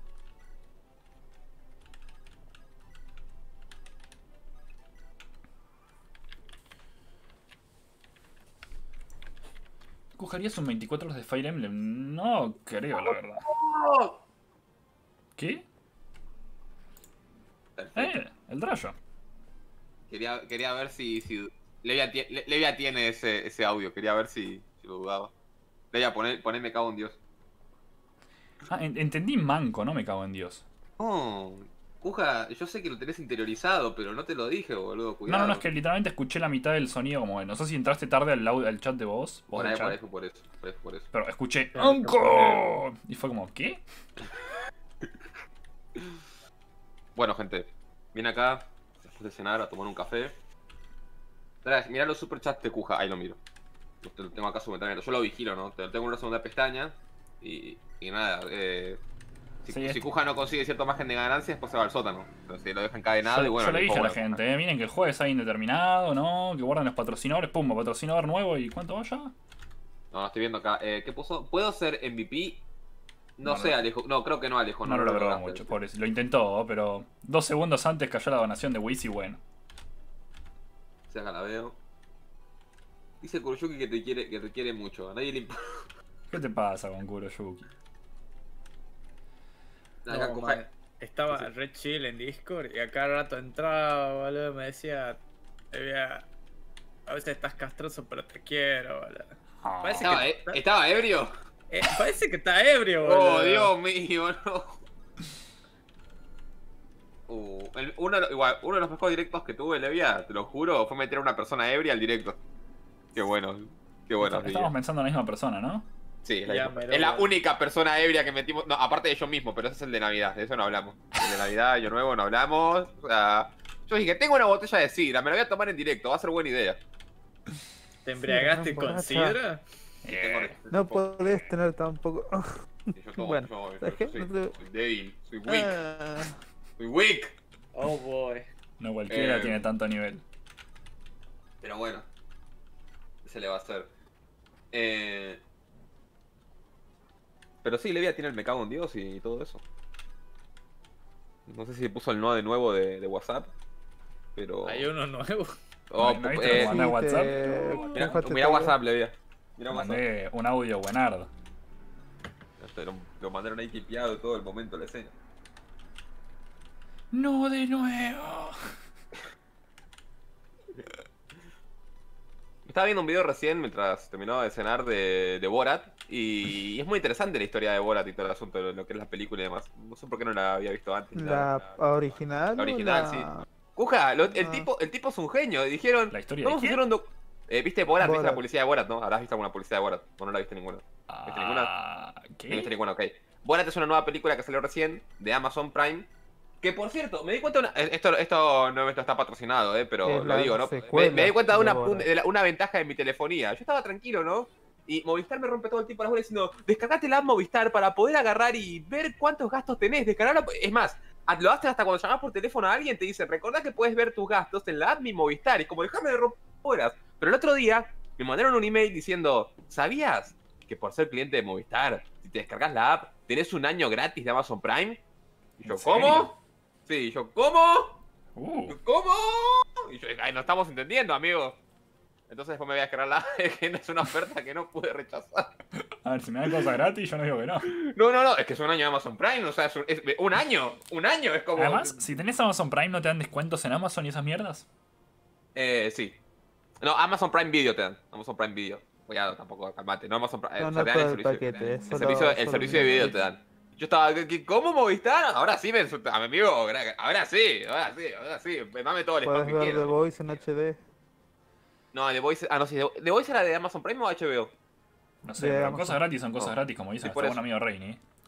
¿Cogerías un veinticuatro horas de Fire Emblem? No creo, la verdad. ¿Qué? Perfecto. Eh, el Drayo. Quería, quería ver si, si Levia, tie- Le- Levia tiene ese, ese audio, quería ver si, si lo dudaba. Levia, poné, poné me cago en Dios. Ah, en- entendí manco, no me cago en Dios. No, Kuja, yo sé que lo tenés interiorizado, pero no te lo dije, boludo, No, cuidado. no, no, es que literalmente escuché la mitad del sonido como, no sé si entraste tarde al, au- al chat de voz. voz Por del ahí, por chat, eso, por eso, por eso, por eso. pero escuché Claro, ¡Anco! Y fue como, ¿qué? Bueno, gente, viene acá, después de cenar, a tomar un café. Traes, mirá los superchats de Kuja, ahí lo miro. Te lo tengo acá simultáneamente, yo lo vigilo, ¿no? Te lo tengo en una segunda pestaña. Y, y nada, eh, si, Sí, si es- Kuja no consigue cierto margen de ganancia, después se va al sótano. Entonces lo deja encadenado Yo, y bueno. yo le dijo, dije a la bueno, gente, eh, miren que el jueves hay indeterminado, ¿no? Que guardan los patrocinadores, pum, patrocinador nuevo y ¿cuánto va ya? No, no estoy viendo acá. Eh, ¿Qué puso? ¿Puedo ser M V P? No, No, sé, no. Alejo. No, creo que no, Alejo. No, lo logró lograste. mucho, pobre. Lo intentó, pero dos segundos antes cayó la donación de Wiz y bueno. Sí, acá la veo. Dice Kuroyuki que te quiere, que te quiere mucho. A nadie le importa. ¿Qué te pasa con Kuroyuki? Acá No, Kuja- man, estaba re chill en Discord y a cada rato entraba, boludo, me decía, "Evia, a veces estás castroso pero te quiero, boludo". Ah. Parece ¿Estaba, que- eh, ¿Estaba ebrio? Eh, parece que está ebrio, boludo. Oh, Dios mío, no. Uh, el- uno, de los- igual, uno de los mejores directos que tuve, Levia, te lo juro, fue meter a una persona ebria al directo. Qué bueno. Qué bueno. Estamos pensando en la misma persona, ¿no? Sí, es la, Ya, misma- pero es la bueno. única persona ebria que metimos. No, aparte de yo mismo, pero ese es el de Navidad, de eso no hablamos. El de Navidad, Año Nuevo, no hablamos. O sea, yo dije, tengo una botella de sidra, me la voy a tomar en directo, va a ser buena idea. ¿Te embriagaste Sí, con borracha. sidra? Y tengo- Eh, No podés tener tampoco. Sí, yo tomo, Bueno, yo- yo- ¿sabes yo qué? soy, No te- soy débil, soy weak, Ah, soy weak. Oh boy. no cualquiera Eh. tiene tanto nivel. Pero bueno, ¿qué se le va a hacer? Eh... Pero sí, Levia tiene el me cago en Dios y todo eso. No sé si puso el no de nuevo de, de WhatsApp, pero... Hay uno nuevo. Oh, ¿No viste eh, lo mandé a sí, WhatsApp? te- mira, fíjate mira todo. WhatsApp, Levia. Mira WhatsApp. Mandé un audio buenardo. Este, Lo, lo mandaron ahí kipeado todo el momento de la escena. No de nuevo. Estaba viendo un video recién mientras terminaba de cenar de, de Borat y es muy interesante la historia de Borat y todo el asunto de lo que es la película y demás. No sé por qué no la había visto antes. La original. La o original, la- sí. Cuja, lo- el, Ah. tipo, el tipo es un genio. y Dijeron, ¿La historia de vamos a quién? hacer un doc- eh, ¿Viste Borat? ¿Viste Borat. la publicidad de Borat, no? ¿Habrás visto alguna publicidad de Borat? ¿O no la viste ninguna? ¿Viste ninguna? Ah, No viste ¿qué? ninguna, ok. Borat es una nueva película que salió recién de Amazon Prime. Que por cierto, me di cuenta de una... eh, Esto, esto no esto está patrocinado, eh, pero Es lo la digo, ¿no? Me, secuela me di cuenta de de una, Borat. un- de la- una ventaja de mi telefonía. Yo estaba tranquilo, ¿no? Y Movistar me rompe todo el tiempo las bolas diciendo, descargate la app Movistar para poder agarrar y ver cuántos gastos tenés. Descargarla. Es más, a- lo hacen hasta cuando llamás por teléfono a alguien, te dice, recordá que puedes ver tus gastos en la app Mi Movistar. Y como déjame de romper bolas. Pero el otro día me mandaron un email diciendo, ¿sabías que por ser cliente de Movistar, si te descargas la app, tenés un año gratis de Amazon Prime? Y yo, ¿En serio? ¿cómo? Sí, y yo, ¿cómo? Uh, ¿Cómo? Y yo, ay, no estamos entendiendo, amigo. Entonces después me voy a descargar la que no es una oferta que no pude rechazar. a ver, si me dan cosas gratis, yo no digo que no. No, no, no, es que es un año de Amazon Prime, o sea, es un, es- un año, un año, es como... Además, si tenés Amazon Prime, ¿no te dan descuentos en Amazon y esas mierdas? Eh, sí. No, Amazon Prime Video te dan, Amazon Prime Video. Cuidado, tampoco, calmate, no Amazon Prime, No, o no sea, te dan todo el el servicio, paquete, el solo- servicio, el solo servicio de el video video. te dan. Yo estaba, ¿qué- qué- ¿cómo Movistar? Ahora sí me insulta, a mi amigo, ahora sí, ahora sí, ahora sí, dame todo el spam Puedes que ver The quieras. Voice en H D. No, The Voice, ah, no, sí, The The Voice era de Amazon Prime o H B O. No sé, De pero Amazon. cosas gratis son cosas No. gratis, como dicen Sí, nuestro por buen eso. amigo Reini.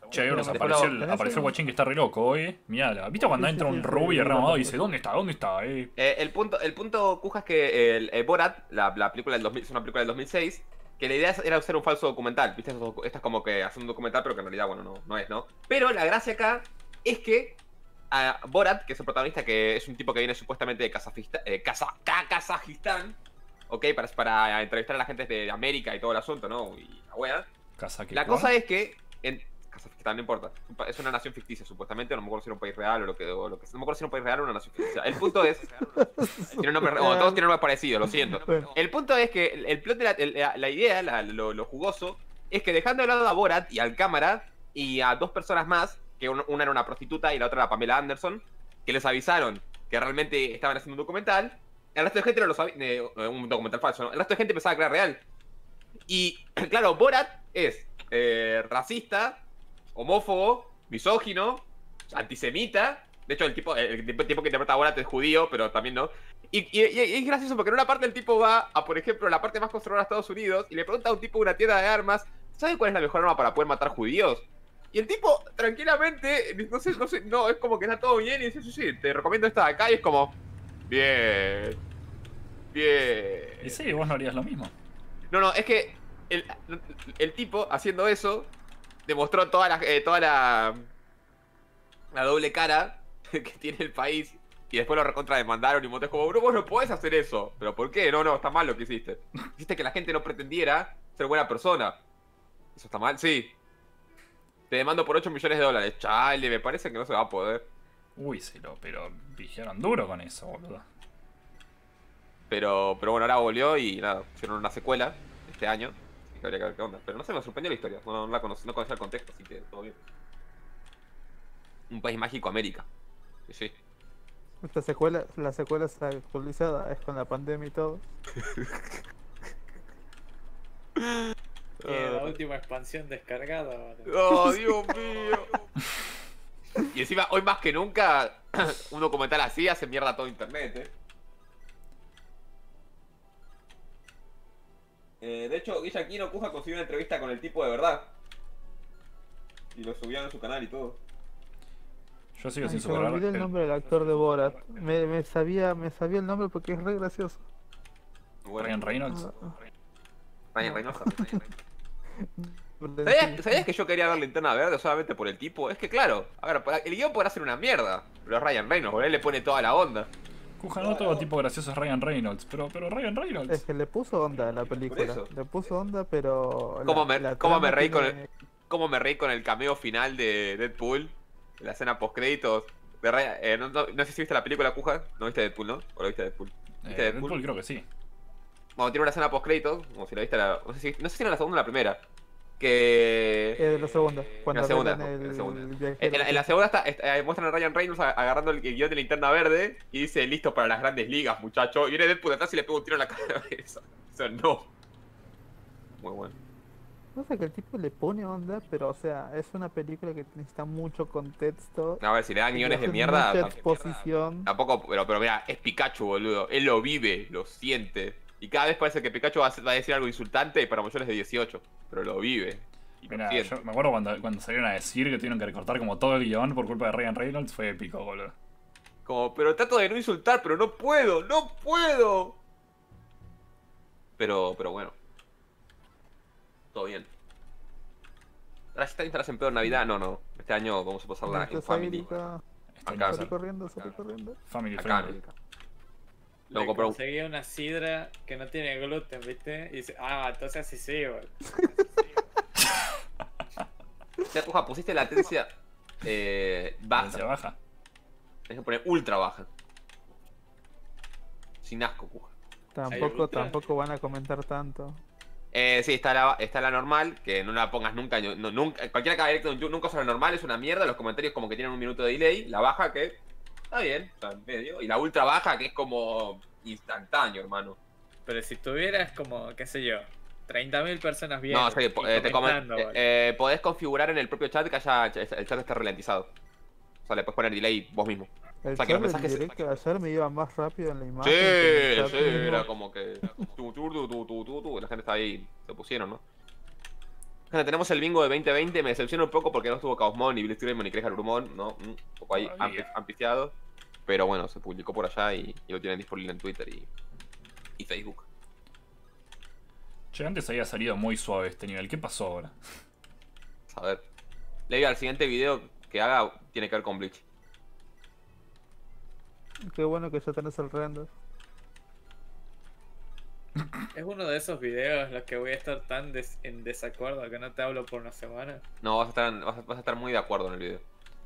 Che, Pero nos después apareció lo- el, tenés apareció el un- guachín que está re loco, eh. Mirá, ¿viste cuando Sí, sí, entra sí, un sí, rubio sí, armado y sí, dice, sí. ¿dónde está? ¿Dónde está, eh? Eh, el punto, el punto, Cuja, es que el, el Borat, la, la película del dos mil, es una película del dos mil seis, que la idea era hacer un falso documental, ¿viste? Esta es como que hacer un documental, pero que en realidad, bueno, no, no es, ¿no? Pero la gracia acá es que a Borat, que es el protagonista, que es un tipo que viene supuestamente de Kazajistán, eh, Kaza- Ka- Kazajistán, ¿ok? Para, para entrevistar a la gente de América y todo el asunto, ¿no? Y la wea. Casa que La con- cosa es que en Kazajistán, no importa, es una nación ficticia supuestamente, no me acuerdo si era un país real o lo que, o lo que no me acuerdo si era un país real o una nación ficticia. El punto es, tiene un nombre, bueno, todos tienen nombres parecidos, lo siento. Bueno, El punto es que el, el plot de la, el- la, la idea, la- lo, lo jugoso, es que dejando de lado a Borat y al cámara y a dos personas más, que un- una era una prostituta y la otra era Pamela Anderson, que les avisaron que realmente estaban haciendo un documental, el resto de gente no lo sabía, eh, un documental falso, ¿no? El resto de gente pensaba que era real. Y claro, Borat es eh, racista, homófobo, misógino, antisemita. De hecho, el tipo, el tipo, el tipo que interpreta a Borat es judío, pero también no. Y, y- y- y es gracioso porque en una parte el tipo va a, por ejemplo, la parte más conservadora de Estados Unidos y le pregunta a un tipo de una tienda de armas, ¿sabe cuál es la mejor arma para poder matar judíos? Y el tipo, tranquilamente, no sé, no sé, no, es como que está todo bien y dice, sí, sí, te recomiendo esta de acá y es como, bien, bien. Y sí, vos no harías lo mismo. No, no, es que el, el tipo haciendo eso demostró toda la, eh, toda la, la doble cara que tiene el país y después lo recontra demandaron y un montón es como, bro, vos no podés hacer eso. ¿Pero por qué? No, no, está mal lo que hiciste. Hiciste que la gente no pretendiera ser buena persona. ¿Eso está mal? Sí. Te demando por ocho millones de dólares. Chale, me parece que no se va a poder. Uy, sí, lo, pero dijeron duro con eso, boludo. Pero, pero bueno, ahora volvió y nada, hicieron una secuela este año. Así que habría que ver qué onda. Pero no sé, me sorprendió la historia. No, no la conocí, no conocía el contexto, así que todo bien. Un país mágico, América. Sí, sí. esta secuela, la secuela está actualizada, es con la pandemia y todo. Eh, la última expansión descargada. boludo. ¡Oh, Dios mío! Y encima, hoy más que nunca, un documental así hace mierda todo internet, ¿eh? Eh, de hecho, Guilla Aquino Cuja consiguió una entrevista con el tipo de verdad. Y lo subían en su canal y todo. Yo sigo Ay, sin se me superar. olvidó el el- nombre del actor de Borat. Me, me sabía, me sabía el nombre porque es re gracioso. Bueno, Ryan Reynolds. Ah, Ryan Reynolds. ah, ¿Sabías, ¿Sabías que yo quería ver Linterna Verde solamente por el tipo? Es que claro, a ver, para- el guión podrá ser una mierda, pero es Ryan Reynolds, porque él le pone toda la onda. Cuja, no todo tipo gracioso es Ryan Reynolds, pero, pero Ryan Es Reynolds. que le puso onda a la película. eso. Le puso onda, pero. ¿Cómo la- me- la cómo me trama reí con tiene- Cómo me reí con el cameo final de Deadpool, en la escena post créditos. De Ryan- eh, no, no- no sé si viste la película Cuja, no viste Deadpool, ¿no? ¿O lo viste Deadpool? Eh, ¿Viste Deadpool? Deadpool creo que sí. Bueno, tiene una escena post créditos, como si la viste la. No sé si, no sé si era la segunda o la primera. Que. Eh, de la segunda. Cuando la segunda, arreglan en la el segunda. viajero. En, en la, en la segunda está, está- eh, muestran a Ryan Reynolds a- agarrando el, el guión de Linterna Verde y dice listo para las grandes ligas, muchacho. Y viene Deadpool atrás y le pega un tiro en la cabeza. Eso no. Muy bueno. No sé que el tipo le pone onda, pero o sea, es una película que necesita mucho contexto. A ver, si le dan y guiones de hace mierda. Mucha tam- exposición. Tampoco, pero, pero mira, es Pikachu, boludo. Él lo vive, lo siente. Y cada vez parece que Pikachu va a, va a decir algo insultante para mayores de dieciocho. Pero lo vive. Y lo Mira, siente. yo me acuerdo cuando, cuando salieron a decir que tuvieron que recortar como todo el guión por culpa de Ryan Reynolds, fue épico, boludo. Como, pero trato de no insultar, pero no puedo, no puedo. Pero, pero bueno. Todo bien. Ahora si estarás en pedo en Navidad, no, no. Este año vamos a pasarla en Entonces, family. América, Este Acá, año salí es corriendo, salí corriendo. Family Acá, friendly. América. Le Luego compró un- conseguí una sidra que no tiene gluten, ¿viste? Y dice, ah, entonces así sí, boludo. Ya, Cuja, pusiste latencia eh, Latencia baja. baja. Tienes que poner ultra baja. Sin asco, Cuja. Tampoco, ultra. tampoco van a comentar tanto. Eh, sí, está la, está la normal, que no la pongas nunca, no, nunca. Cualquiera que haga directo en YouTube, nunca usa la normal, es una mierda. Los comentarios como que tienen un minuto de delay. La baja que está bien, o sea, en medio. Y la ultra baja que es como instantáneo, hermano. Pero si tuvieras como, qué sé yo, treinta mil personas viendo No, sí, po- y eh, te comen- comentando, eh, boludo. eh, podés configurar en el propio chat que haya el chat esté ralentizado. O sea, le puedes poner delay vos mismo. El O sea, que los chat del mensajes- directo de ayer me iba más rápido en la Sí, imagen. que en el sí, chat mismo. era como que tu, tu, tu, tu, tu, tu, tu, la gente estaba ahí, se pusieron, ¿no? Gente, tenemos el bingo de veinte veinte. Me decepciona un poco porque no estuvo Kaosmon, ni Blitzcrank, ni Creja Urumon, ¿no? Mm, Un poco ahí Todavía. ampi- ampliado. Pero bueno, se publicó por allá y, y lo tienen disponible en Twitter y, y Facebook. Che, antes había salido muy suave este nivel. ¿Qué pasó ahora? A ver. Levi, al siguiente video que haga tiene que ver con Bleach. Qué bueno que ya tenés el render. Es uno de esos videos en los que voy a estar tan des- en desacuerdo que no te hablo por una semana. No, vas a estar, vas a, vas a estar muy de acuerdo en el video.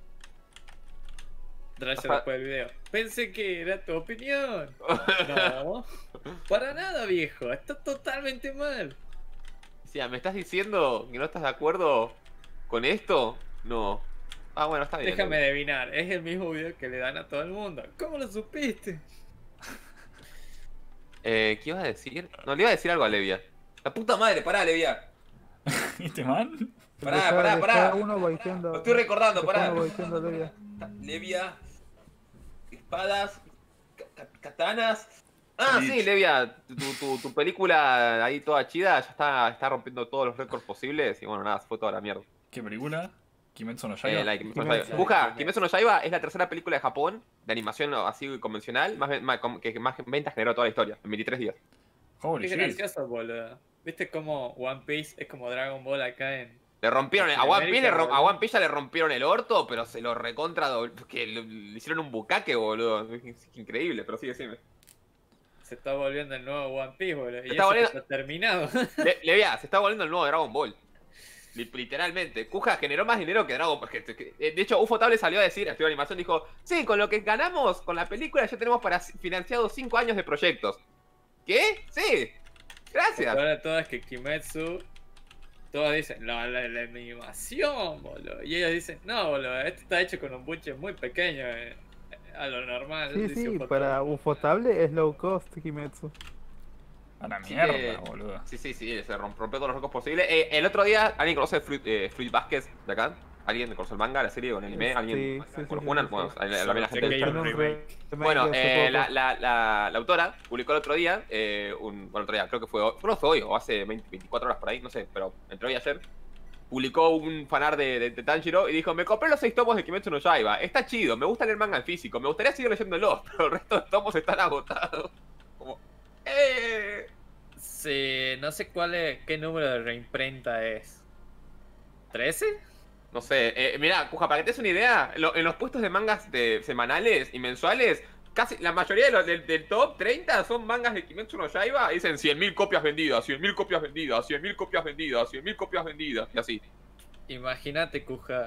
Traje Ajá. después del video. Pensé que era tu opinión. No, para nada, viejo. Está totalmente mal. O sea, ¿me estás diciendo que no estás de acuerdo con esto? No. Ah, bueno, está bien. Déjame Levi. adivinar. Es el mismo video que le dan a todo el mundo. ¿Cómo lo supiste? Eh, ¿qué ibas a decir? No, le iba a decir algo a Levia. La puta madre, pará, Levia. ¿Este man? Pará, Dejá- pará, dejá pará. uno baiteando- Lo estoy recordando, dejá pará. uno baiteando a Levia. Levia. Espadas. ca- ca- Katanas. Ah, Bleach. sí, Levia. Tu, tu, tu película ahí toda chida ya está, está rompiendo todos los récords posibles. Y bueno, nada, se fue toda la mierda. ¿Qué película? ¿Kimetsu no Yaiba? Eh, like, Kimetsu no Kimetsu. Yaiba. Busca, Kimetsu no Yaiba es la tercera película de Japón de animación así convencional más, ven- más- com- que más ventas generó toda la historia en veintitrés días. Holy Qué shit. gracioso, boludo. ¿Viste cómo One Piece es como Dragon Ball acá en... Le rompieron el- a One Piece, le rom- América, a One Piece ya le rompieron el orto, pero se lo recontra do- que le, le hicieron un bucaque, boludo. Es es increíble, pero sí, decime. Se está volviendo el nuevo One Piece, boludo. Y Está eso que volviendo- está terminado. Le, Levia, se está volviendo el nuevo Dragon Ball. Li- Literalmente. Kuja generó más dinero que Dragon Ball. que- que- De hecho, Ufotable salió a decir, estudio de animación, dijo, sí, con lo que ganamos con la película ya tenemos para financiados cinco años de proyectos. ¿Qué? Sí. Gracias. Ahora todo es que Kimetsu, todos dicen, la, la, la animación, boludo. Y ellos dicen, no, boludo, esto está hecho con un budget muy pequeño, eh, a lo normal. Sí, dice sí, Ufotable. para Ufotable es low cost Kimetsu. A la Sí, mierda, eh, boludo. Sí, sí, sí, se romp- rompió todos los récords posibles. Eh, el otro día, ¿alguien conoce Fruit, eh, Fruit Basket de acá? ¿Alguien conoce el manga, la serie con el anime? Sí, ¿Alguien sí, sí, con los sí, Juanan? sí, Bueno, sí. la- la- Solo la sé gente que hay del un chat. remake. remake Bueno, hace eh, la, poco. la, la, la autora publicó el otro día, eh, un, bueno, el otro día, creo que fue hoy, no fue hoy, o hace veinte, veinticuatro horas por ahí, no sé, pero entre hoy y ayer, publicó un fanart de, de, de Tanjiro y dijo, me compré los seis tomos de Kimetsu no Yaiba, está chido, me gusta leer manga en físico, me gustaría seguir leyéndolos, pero el resto de tomos están agotados. Como, eh... Sí, no sé cuál es, qué número de reimprenta es. ¿trece? No sé, eh, mirá, Kuja, para que te des una idea, lo- en los puestos de mangas de semanales y mensuales, casi la mayoría de los del, del top treinta son mangas de Kimetsu no Yaiba, y dicen cien mil copias vendidas, cien mil copias vendidas, cien mil copias vendidas, cien mil copias vendidas, y así. Imagínate, Kuja.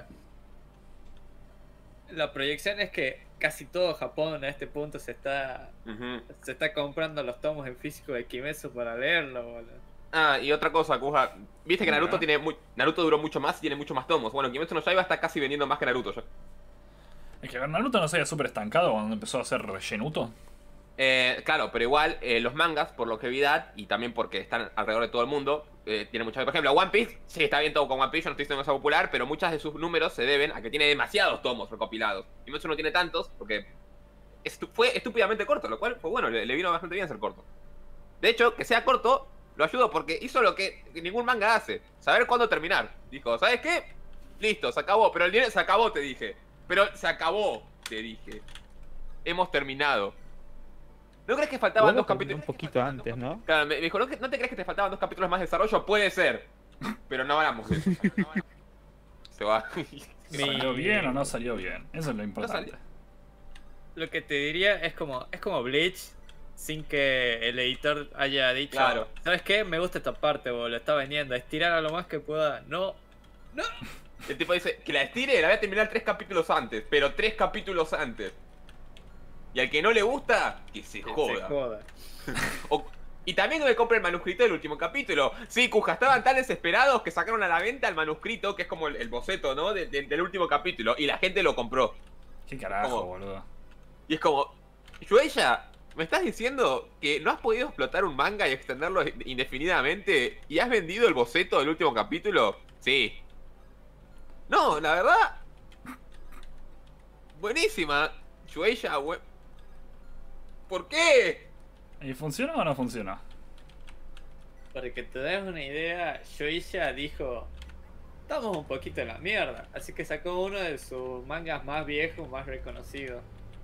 La proyección es que casi todo Japón a este punto se está Ujú. se está comprando los tomos en físico de Kimetsu para leerlo, boludo. Ah, y otra cosa, Kuja, viste que Naruto Ajá. tiene muy, Naruto duró mucho más y tiene mucho más tomos. Bueno, Kimetsu no Yaiba está casi vendiendo más que Naruto ya. Es que Naruto no se había súper estancado cuando empezó a hacer rellenuto. Eh, claro, pero igual eh, los mangas, por lo que vi dat, y también porque están alrededor de todo el mundo, eh, tienen muchas. Por ejemplo, One Piece, sí, está bien todo con One Piece, yo no estoy diciendo que sea popular, pero muchas de sus números se deben a que tiene demasiados tomos recopilados. Y Kimetsu no tiene tantos, porque estu- fue estúpidamente corto, lo cual fue bueno, le, le vino bastante bien ser corto. De hecho, que sea corto, lo ayudó porque hizo lo que ningún manga hace, saber cuándo terminar. Dijo, ¿sabes qué? Listo, se acabó, pero el dinero se acabó, te dije. Pero se acabó, te dije. Hemos terminado. ¿No crees que faltaban Igual lo dos terminó capítulos? un poquito antes, ¿no? Claro, me me dijo, ¿no, que- ¿no te crees que te faltaban dos capítulos más de desarrollo? Puede ser. Pero no hablamos de eso. Se va. Mi- ¿Salió bien o no salió bien? Eso es lo importante. salió. Lo que te diría es como es como Bleach sin que el editor haya dicho, Claro. ¿sabes qué? Me gusta esta parte, boludo, está vendiendo, estirar a lo más que pueda. No, El tipo dice que la estire, la voy a terminar tres capítulos antes. Pero tres capítulos antes. Y al que no le gusta, que se que joda. se joda. O- y también me compré el manuscrito del último capítulo. Sí, Kuja, estaban tan desesperados que sacaron a la venta el manuscrito, que es como el, el boceto, ¿no? De- de- del último capítulo. Y la gente lo compró. ¿Qué carajo, ¿Cómo? boludo? Y es como, Shueisha, ¿me estás diciendo que no has podido explotar un manga y extenderlo indefinidamente y has vendido el boceto del último capítulo? Sí. No, la verdad. Buenísima. Shueisha, we- ¿por qué? ¿Y funcionó o no funcionó? Para que te des una idea, Shoisha dijo, estamos un poquito en la mierda. Así que sacó uno de sus mangas más viejos, más reconocidos.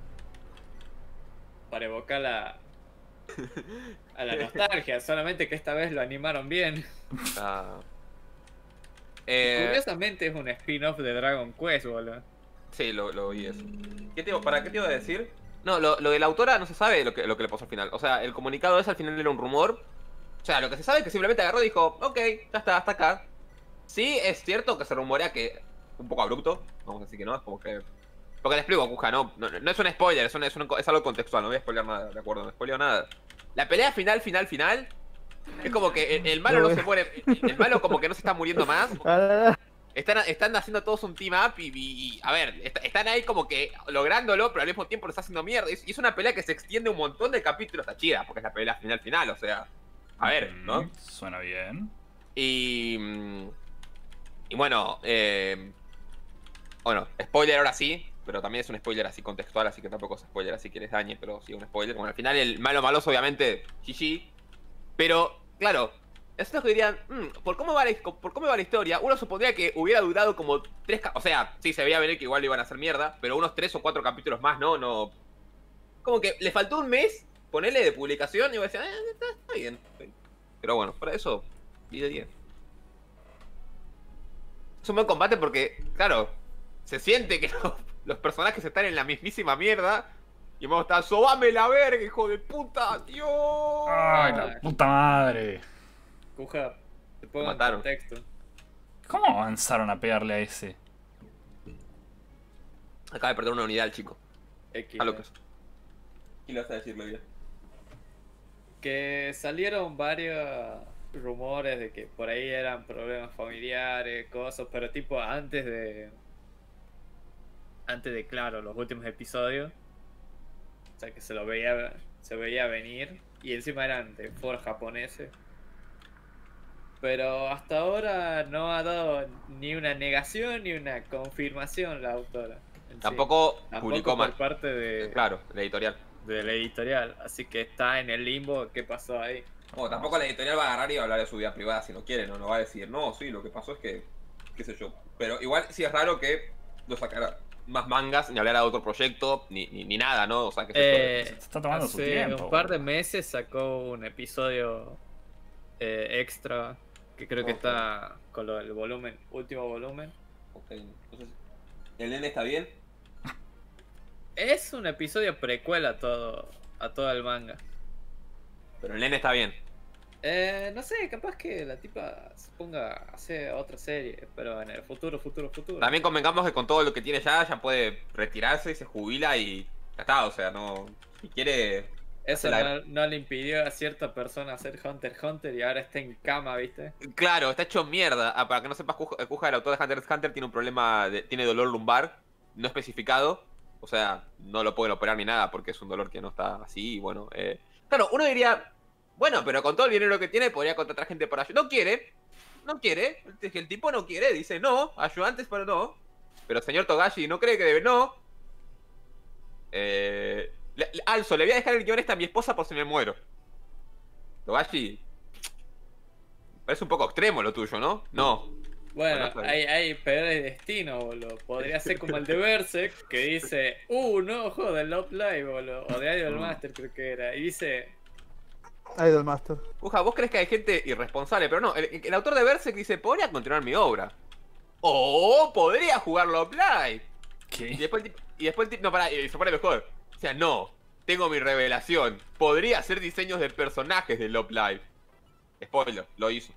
Para evocar la, a la nostalgia, solamente que esta vez lo animaron bien. Ah. Eh, Curiosamente es un spin-off de Dragon Quest, boludo. sí, lo, lo oí eso. ¿Qué te, ¿Para qué te iba a decir? No, lo, lo de la autora no se sabe lo que, lo que le pasó al final. O sea, el comunicado ese al final era un rumor. O sea, lo que se sabe es que simplemente agarró y dijo, ok, ya está, hasta acá. Sí, es cierto que se rumorea que... Un poco abrupto, vamos a decir que no, es como que... Porque le explico, Kuja, no, no, no es un spoiler, es, un, es, un, es algo contextual, no voy a spoilear nada, de acuerdo, no spoileo nada. La pelea final, final, final, es como que el, el malo no se muere, el, el malo como que no se está muriendo más. Están, están haciendo todos un team up y, y- y, a ver, est- están ahí como que lográndolo, pero al mismo tiempo lo está haciendo mierda. Y es, y es una pelea que se extiende un montón de capítulos, está chida, porque es la pelea final, final, o sea, a ver, ¿no? Mm, Suena bien. Y... mm, Y bueno, eh... Bueno, spoiler ahora sí, pero también es un spoiler así contextual, así que tampoco es spoiler así que les dañe, pero sí un spoiler. Bueno, al final el malo maloso obviamente, G G. Pero, claro, es lo que dirían, "Mm, ¿por, cómo va la, por cómo va la historia? Uno supondría que hubiera durado como tres... ca- O sea, sí, se veía venir que igual lo iban a hacer mierda, pero unos tres o cuatro capítulos más, ¿no? No... Como que le faltó un mes, ponerle de publicación y iba a decir, eh, está, está bien. Pero bueno, para eso, diez de diez. Es un buen combate porque, claro, se siente que los, los personajes están en la mismísima mierda. Y vamos a estar, sobame la verga, hijo de puta, Dios. Ay, la puta madre. Kuja, te pongo en mataron. contexto. ¿Cómo avanzaron a pegarle a ese? Acaba de perder una unidad el chico. X, A lo que es. ¿Qué le vas a decirle bien? Que salieron varios rumores de que por ahí eran problemas familiares, cosas, pero tipo antes de... Antes de, claro, los últimos episodios. O sea que se lo veía, se veía venir. Y encima eran de for japoneses. Pero hasta ahora no ha dado ni una negación ni una confirmación la autora. en sí. Tampoco, Tampoco publicó por mal. parte de, Claro, la editorial. de la editorial. Así que está en el limbo. ¿Qué pasó ahí? Bueno, tampoco la editorial va a agarrar y va a hablar de su vida privada si no quiere, no, no va a decir, no, sí, lo que pasó es que, qué sé yo. Pero igual sí es raro que no sacara más mangas, ni hablara de otro proyecto, ni, ni, ni nada, ¿no? O sea, que Eh, Se está tomando su hace tiempo, un par de boludo. meses sacó un episodio eh, extra que creo que Ok. está con lo del volumen, último volumen. Ok, entonces, ¿el nene está bien? Es un episodio precuela a todo, a todo el manga. Pero el nene está bien. Eh, no sé, capaz que la tipa se ponga a hacer otra serie, pero en el futuro, futuro, futuro. También convengamos que con todo lo que tiene ya, ya puede retirarse y se jubila y ya está, o sea, no... Si quiere... Eso hace la- no, no le impidió a cierta persona hacer Hunter x Hunter y ahora está en cama, ¿viste? Claro, está hecho mierda. Ah, para que no sepas, Kuja, Kuja, el autor de Hunter x Hunter, tiene un problema, de- tiene dolor lumbar, no especificado. O sea, no lo pueden operar ni nada porque es un dolor que no está así y bueno... Eh... Claro, uno diría, bueno, pero con todo el dinero que tiene podría contratar gente para ayudar. No quiere, no quiere, es que el tipo no quiere, dice no, ayudantes pero no. Pero señor Togashi no cree que debe, no. Eh... Le, le- Alzo, le voy a dejar el guión este a mi esposa por si me muero. Togashi... Parece un poco extremo lo tuyo, ¿no? No. Bueno, Bueno, está bien. hay, hay peores destinos, boludo. Podría ser como el de Berserk, que dice, uh, no, joder, Love Live, boludo. O de Idol Mm. Master, creo que era. Y dice, Idol Master. Uja, vos crees que hay gente irresponsable, pero no. El, el autor de Berserk dice, podría continuar mi obra. O podría jugarlo Live. Y ¿Qué? después el tipo, y después el tipo, no, pará, y se pone mejor. O sea, no, tengo mi revelación. Podría hacer diseños de personajes de Love Live. Spoiler, lo hizo.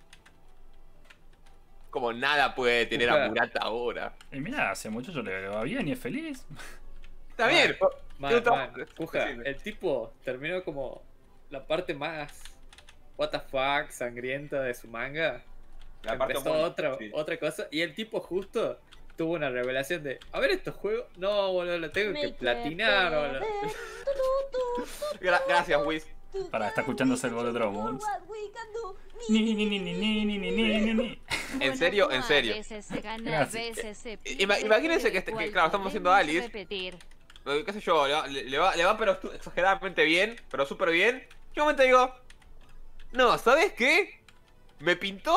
Como nada puede detener a Uja. Murata ahora. Y mira, ese muchacho le va bien y es feliz. Está bien. man, Tiene un man, trabajo- Kuja, Decime. el tipo terminó como la parte más what the fuck, sangrienta de su manga. La parte Empezó buena, otra, sí. otra cosa y el tipo justo tuvo una revelación de, a ver estos juegos, no, boludo, lo tengo que platinar, boludo. Gra- gracias, Wiz. Para, está escuchándose el Bolo Bones. Ni, ni, ni, ni, ni, ni, ni, ni, ni, ni, ni. En serio, en serio. A veces se gana, Gracias. a veces se Ima- pierde, imagínense que este- pero que, claro, estamos haciendo podemos Alice. repetir. Eh, qué sé yo, le va, le- le va, le va pero estu- exageradamente bien, pero súper bien. Y un momento digo, no, ¿sabes qué? Me pintó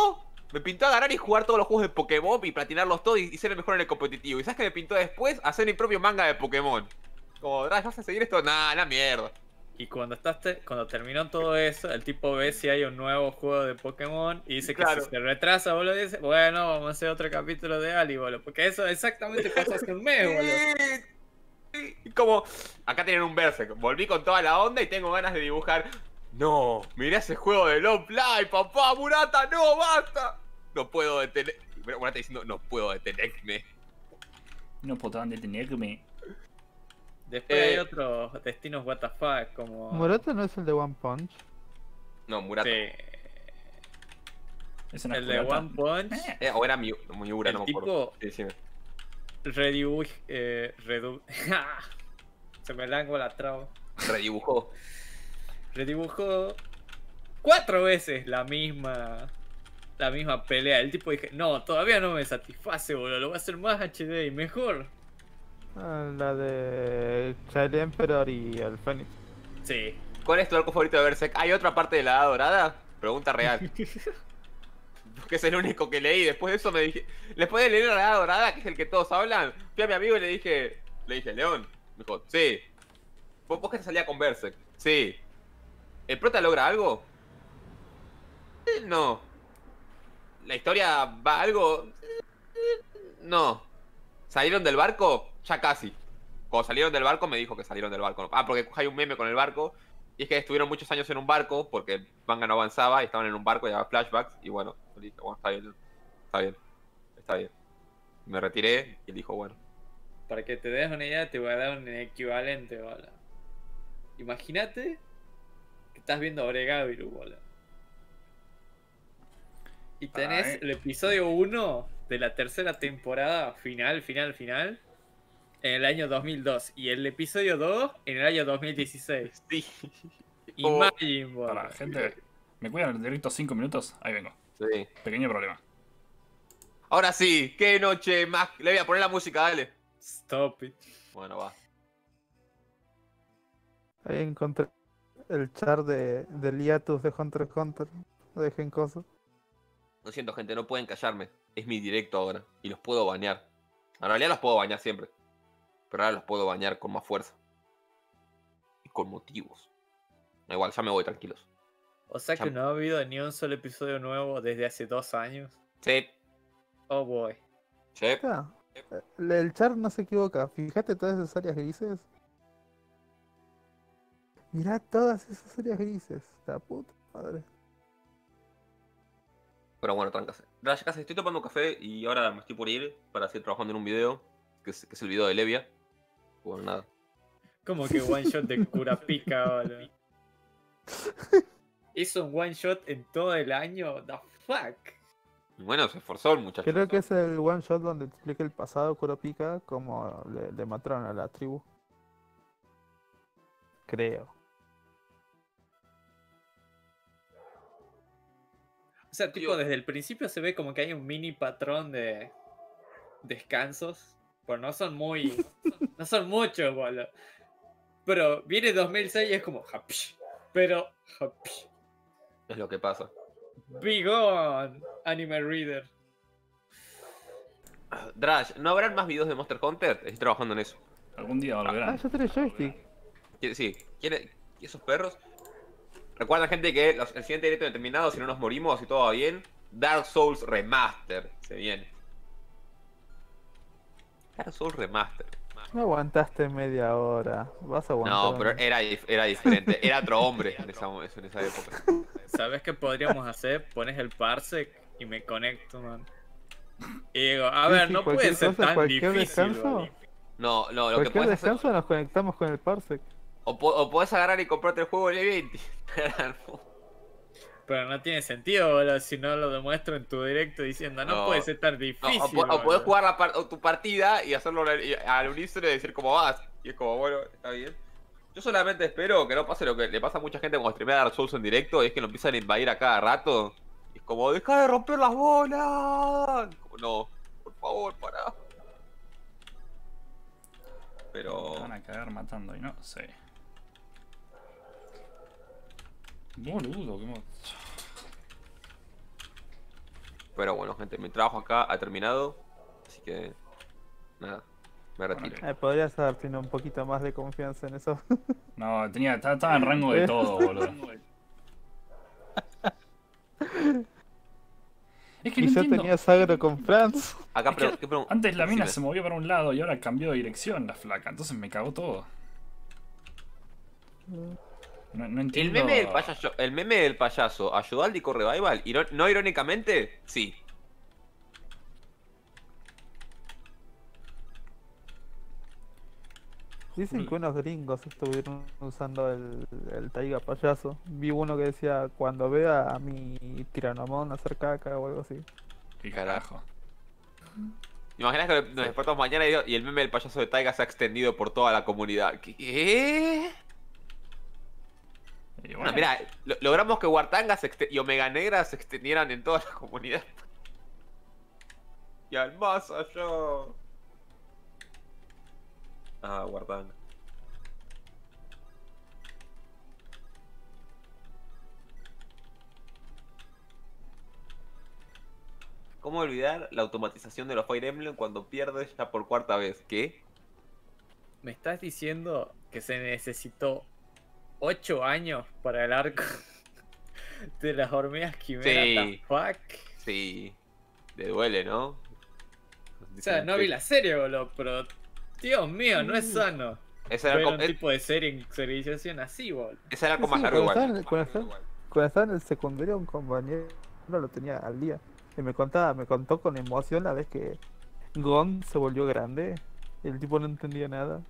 Me pintó agarrar y jugar todos los juegos de Pokémon y platinarlos todos y, y ser el mejor en el competitivo. ¿Y sabes qué me pintó después? Hacer mi propio manga de Pokémon. Como, Drash, ¿vas a seguir esto? Nah, la mierda. Y cuando estás te- cuando terminó todo eso, el tipo ve si hay un nuevo juego de Pokémon y dice que Claro. si se retrasa, boludo, dice, bueno, vamos a hacer otro capítulo de Ali, boludo. Porque eso exactamente pasó hace un mes, boludo. Sí. Y como, acá tienen un Berserk. Volví con toda la onda y tengo ganas de dibujar. No, mirá ese juego de Love Live, papá, Murata, no, basta. No puedo detener. Murata diciendo, no puedo detenerme. No puedo detenerme. Después Eh. hay otros destinos what the fuck, como... Murata no es el de One Punch. No, Murata. Sí. Es una El de culata. One Punch, Eh, Eh, o era Mi- Miura, El no me acuerdo. tipo- Sí, sí. redibuj... Eh, redu... Se me langua la traba. Redibujó. Redibujó cuatro veces la misma la misma pelea. El tipo dije, no, todavía no me satisface, boludo. Lo voy a hacer más H D y mejor. Ah, la de Child Emperor y el Fénix. Sí. ¿Cuál es tu arco favorito de Berserk? ¿Hay otra parte de la Edad Dorada? Pregunta real. Porque es el único que leí. Después de eso me dije. Después de leer la Edad Dorada, que es el que todos hablan, fui a mi amigo y le dije. Le dije, León. Me dijo, sí. ¿Vos, vos que te salía con Berserk? Sí. ¿El prota logra algo? Eh, no. ¿La historia va a algo? Eh, No. ¿Salieron del barco? Ya casi. Cuando salieron del barco me dijo que salieron del barco. Ah, porque hay un meme con el barco. Y es que estuvieron muchos años en un barco porque el manga no avanzaba y estaban en un barco y daba flashbacks. Y bueno, le dije, bueno, está bien. Está bien. Está bien. Me retiré y él dijo, bueno. Para que te des una idea, te voy a dar un equivalente, boludo. Imagínate que estás viendo Oregaviru, boludo. Y tenés Ay. el episodio uno de la tercera temporada, final, final, final, en el año dos mil dos. Y el episodio dos en el año dos mil dieciséis. Sí. Imagine, boludo. Para, gente. ¿Me cuidan el directo cinco minutos? Ahí vengo. Sí. Pequeño problema. Ahora sí, qué noche más. Le voy a poner la música, dale. Stop it. Bueno, va. Ahí encontré el char de, del hiatus de Hunter x Hunter. Dejen cosas. Lo siento, gente, no pueden callarme. Es mi directo ahora. Y los puedo bañar. En realidad los puedo bañar siempre. Pero ahora los puedo bañar con más fuerza. Y con motivos. Da igual, ya me voy, tranquilos. O sea que Cham- no ha habido ni un solo episodio nuevo desde hace dos años. Sí. Oh boy. Sí. Ah, el, el char no se equivoca. Fíjate todas esas áreas grises. Mirá todas esas áreas grises. La puta madre. Pero bueno, trancase. Rash, casi estoy tomando café y ahora me estoy por ir para seguir trabajando en un video. Que es, que es el video de Levia. Bueno, nada. Como que one shot de Kurapika, boludo. Hizo un one shot en todo el año. The fuck. Y bueno, se esforzó el muchacho. Creo que es el one shot donde te explica el pasado de Kurapika, como le, le mataron a la tribu. Creo. O sea, tipo, desde el principio se ve como que hay un mini patrón de descansos. Pero no son muy. No son muchos, boludo. Pero viene dos mil seis y es como. Hapsh, pero. Hapsh, Es lo que pasa. be gone, Anime Reader. Drash, ¿no habrán más videos de Monster Hunter? Estoy trabajando en eso. Algún día Ah, volverán. ya tenés joystick. ¿Quiere- Sí, ¿quiere ¿y esos perros? Recuerda, gente, que los- el siguiente directo determinado, si no nos morimos y todo va bien, Dark Souls Remaster se viene. Dark Souls Remaster. No aguantaste media hora. Vas a aguantar. No, pero una- era, dif- era diferente. Era otro hombre en esa, en esa época. ¿Sabes qué podríamos hacer? Pones el parsec y me conecto, man. Y digo, a Sí, ver, sí, no puede cualquier ser cosa, tan cualquier difícil, descanso. boludo. No, no, lo que Cualquier puedes hacer. descanso nos conectamos con el parsec. O, po- o podés agarrar y comprarte el juego Levia y Pero no tiene sentido, boludo, si no lo demuestro en tu directo diciendo, no, No. puede ser tan No, difícil. o, po- o boludo". podés jugar la par- o tu partida y hacerlo al, y- al unísono y decir cómo vas. Y es como, bueno, está bien. Yo solamente espero que no pase lo que le pasa a mucha gente cuando streamea Dark Souls en directo, y es que lo empiezan a invadir a cada rato. Y es como, deja de romper las bolas. Como, no, por favor, pará. Pero... Me van a cagar matando y no sé. Boludo, qué mo- Pero bueno, gente, mi trabajo acá ha terminado. Así que. Nada, me retiro. Ok. Eh, podrías haber tenido un poquito más de confianza en eso. No, tenía, estaba, estaba en rango de todo, boludo. Es que Y no yo entiendo. tenía sagro con Franz. Acá, Es que pero, ¿qué pregun- antes la mina decime. se movió para un lado y ahora cambió de dirección la flaca, entonces me cagó todo. No, no El entiendo. meme del payaso, el meme del payaso ayudó al Dico Revival. Y no, no irónicamente, sí. Dicen que unos gringos estuvieron usando el, el Taiga payaso. Vi uno que decía, cuando vea a mi tiranomón hacer caca o algo así. ¿Qué carajo? Imaginas que nos despertamos mañana y, y el meme del payaso de Taiga se ha extendido por toda la comunidad. ¿Qué? Y Ah, bueno, mira, lo- logramos que Wartanga se exte- y Omega Negra se extendieran en toda la comunidad. Y al más allá. Ah, Wartanga. ¿Cómo olvidar la automatización de los Fire Emblem cuando pierdes ya por cuarta vez? ¿Qué? ¿Me estás diciendo que se necesitó ocho años para el arco de las hormigas quimera? Sí. The fuck? Sí. Le duele, ¿no? O sea, no vi la serie, boludo, pero Dios mío, no es sano Ese era, ver el un com- tipo de serie en serialización así, boludo. ese era el Sí, arco más sí, largo cuando, igual. estaba en, cuando estaba- cuando estaba en el secundario, un compañero lo tenía al día. Y me contaba, me contó con emoción la vez que Gon se volvió grande. Y el tipo no entendía nada.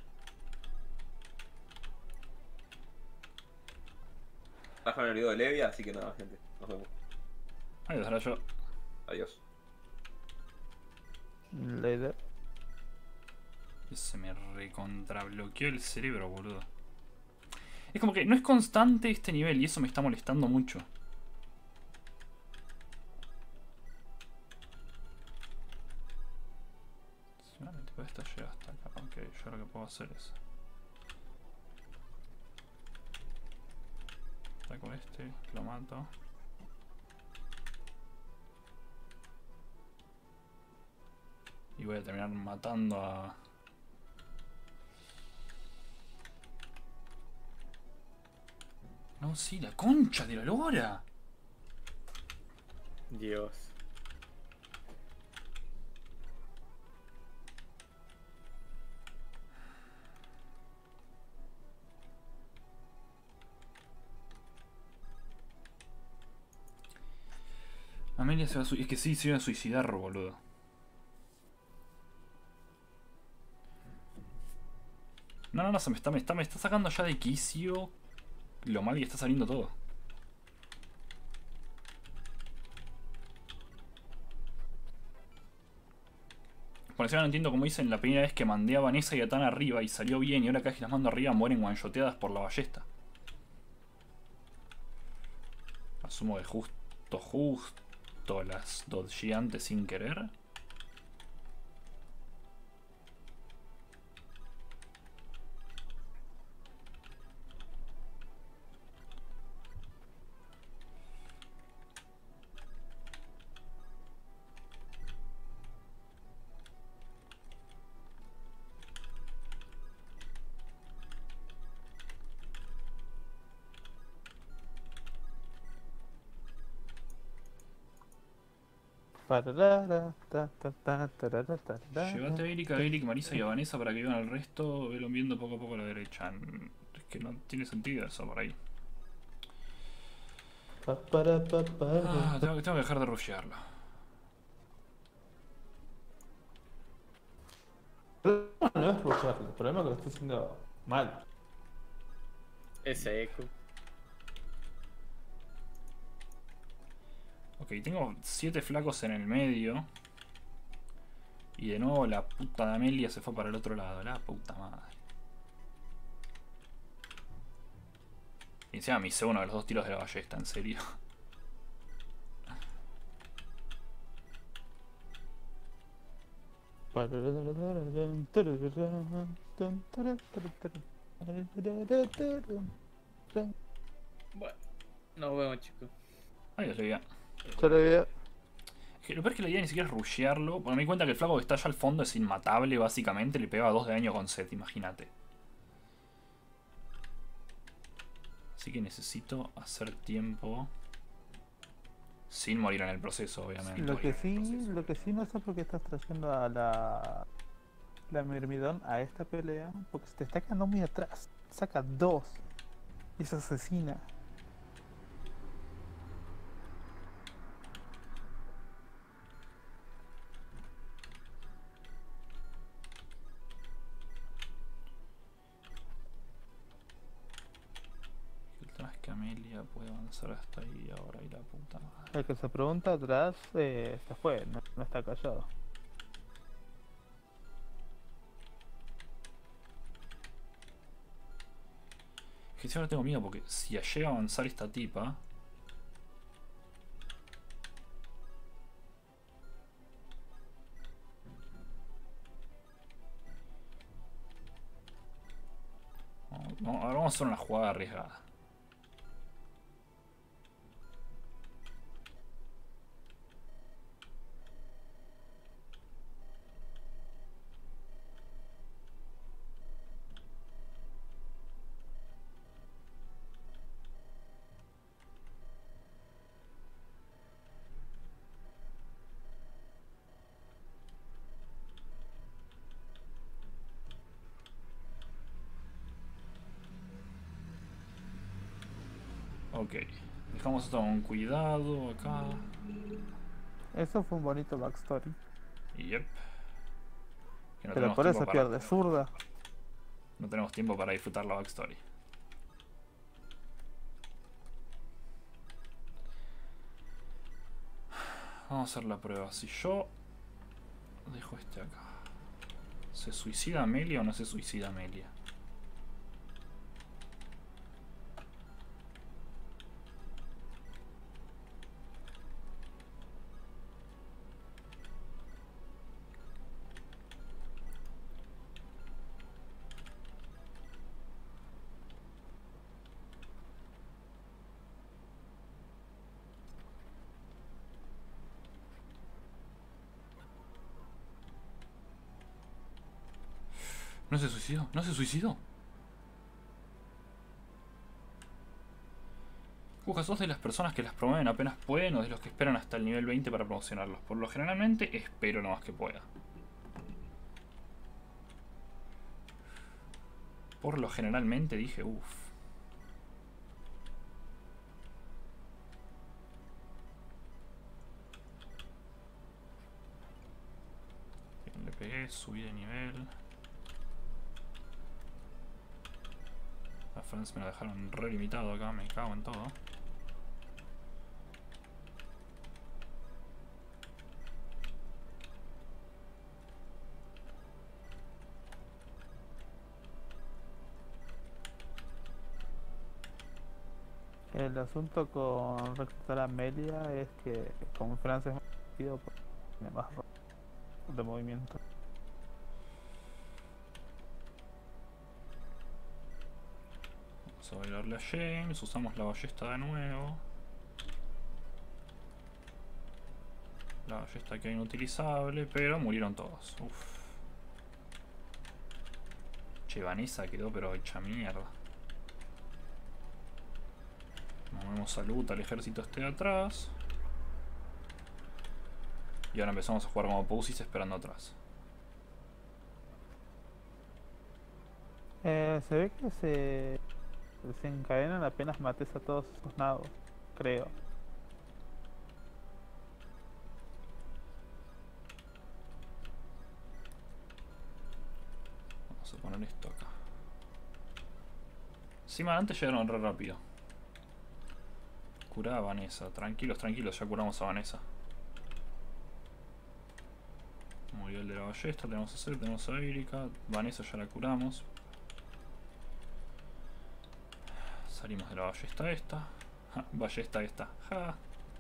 Bajan el video de Levia, así que nada, gente. Nos vemos. ay, ahora yo. Adiós. La idea. Se me recontrabloqueó el cerebro, boludo. Es como que no es constante este nivel y eso me está molestando mucho. Si no, el tipo este llega hasta acá. Ok, yo lo que puedo hacer es... Saco este, lo mato. Y voy a terminar matando a... No, sí, la concha de la lora. Dios. Amelia se va a suicidar. Es que sí, se iba a suicidar, boludo. No, no, no, se me está, me está, me está sacando ya de quicio lo mal que está saliendo todo. Por encima no entiendo cómo dicen la primera vez que mandé a Vanessa y a Tan arriba y salió bien y ahora cada vez que las mando arriba mueren one-shoteadas por la ballesta. Asumo que justo, justo las dodgeé antes sin querer. Pararara, ta, ta, ta, tarara, tarara. Llévate a Erika, a Eric, Marisa y a Vanessa para que vivan al resto. Velo viendo poco a poco a la derecha. Es que no tiene sentido eso por ahí. Pa, para, pa, para. Ah, tengo, que- tengo que dejar de rushearlo. El problema no es rusharlo, el problema es que lo estoy haciendo mal. Ese eco. Ok, tengo siete flacos en el medio. Y de nuevo la puta de Amelia se fue para el otro lado. La puta madre. Y encima me hice uno de los dos tiros de la ballesta, en serio. Bueno, nos vemos, chicos. Adiós, Leia. Yo le veo. que lo peor es que la idea ni siquiera es rushearlo. Porque me di cuenta que el flaco que está allá al fondo es inmatable, básicamente. Le pegaba dos de daño con set, imagínate. Así que necesito hacer tiempo. Sin morir en el proceso, obviamente. Lo que sí, lo que sí no sé por qué estás trayendo a la la Myrmidon a esta pelea, porque se te está quedando muy atrás. Saca dos y se asesina. El tema es que Amelia puede avanzar hasta ahí ahora y la puta madre. El que se pregunta atrás eh, se fue, no, no está callado. Es que si ahora tengo miedo porque si llega a avanzar esta tipa. No, no, ahora vamos a hacer una jugada arriesgada. Ok, dejamos esto con cuidado acá. Eso fue un bonito backstory. Yep. Que no Pero tenemos por tiempo eso para- pierde zurda. No tenemos tiempo para disfrutar la backstory. Vamos a hacer la prueba. Si yo dejo este acá, ¿se suicida Amelia o no se suicida Amelia? ¿No se suicidó? ¿No se suicidó? Cuja, ¿sos de las personas que las promueven apenas pueden o de los que esperan hasta el nivel veinte para promocionarlos? Por lo generalmente espero lo más que pueda. Por lo generalmente dije, uff. Le pegué, subí de nivel. Las friends me lo dejaron re limitado acá, me cago en todo. El asunto con reclutar a Amelia es que como Francia es más rápido, pues, tiene más ro- de movimiento. Vamos a bailarle a James, usamos la ballesta de nuevo. La ballesta queda inutilizable, pero murieron todos. Uf. Che, Vanessa quedó pero hecha mierda. Movemos salud al ejército este de atrás. Y ahora empezamos a jugar como Pusis esperando atrás. Eh, se ve que se desencadenan apenas mates a todos esos nabos, creo. Vamos a poner esto acá. Encima antes llegaron re rápido. Curá a Vanessa. Tranquilos, tranquilos, ya curamos a Vanessa. Murió el de la ballesta, tenemos a hacer, tenemos a Erika. Vanessa ya la curamos. Salimos de la ballesta esta. Ja, ballesta esta. Ja.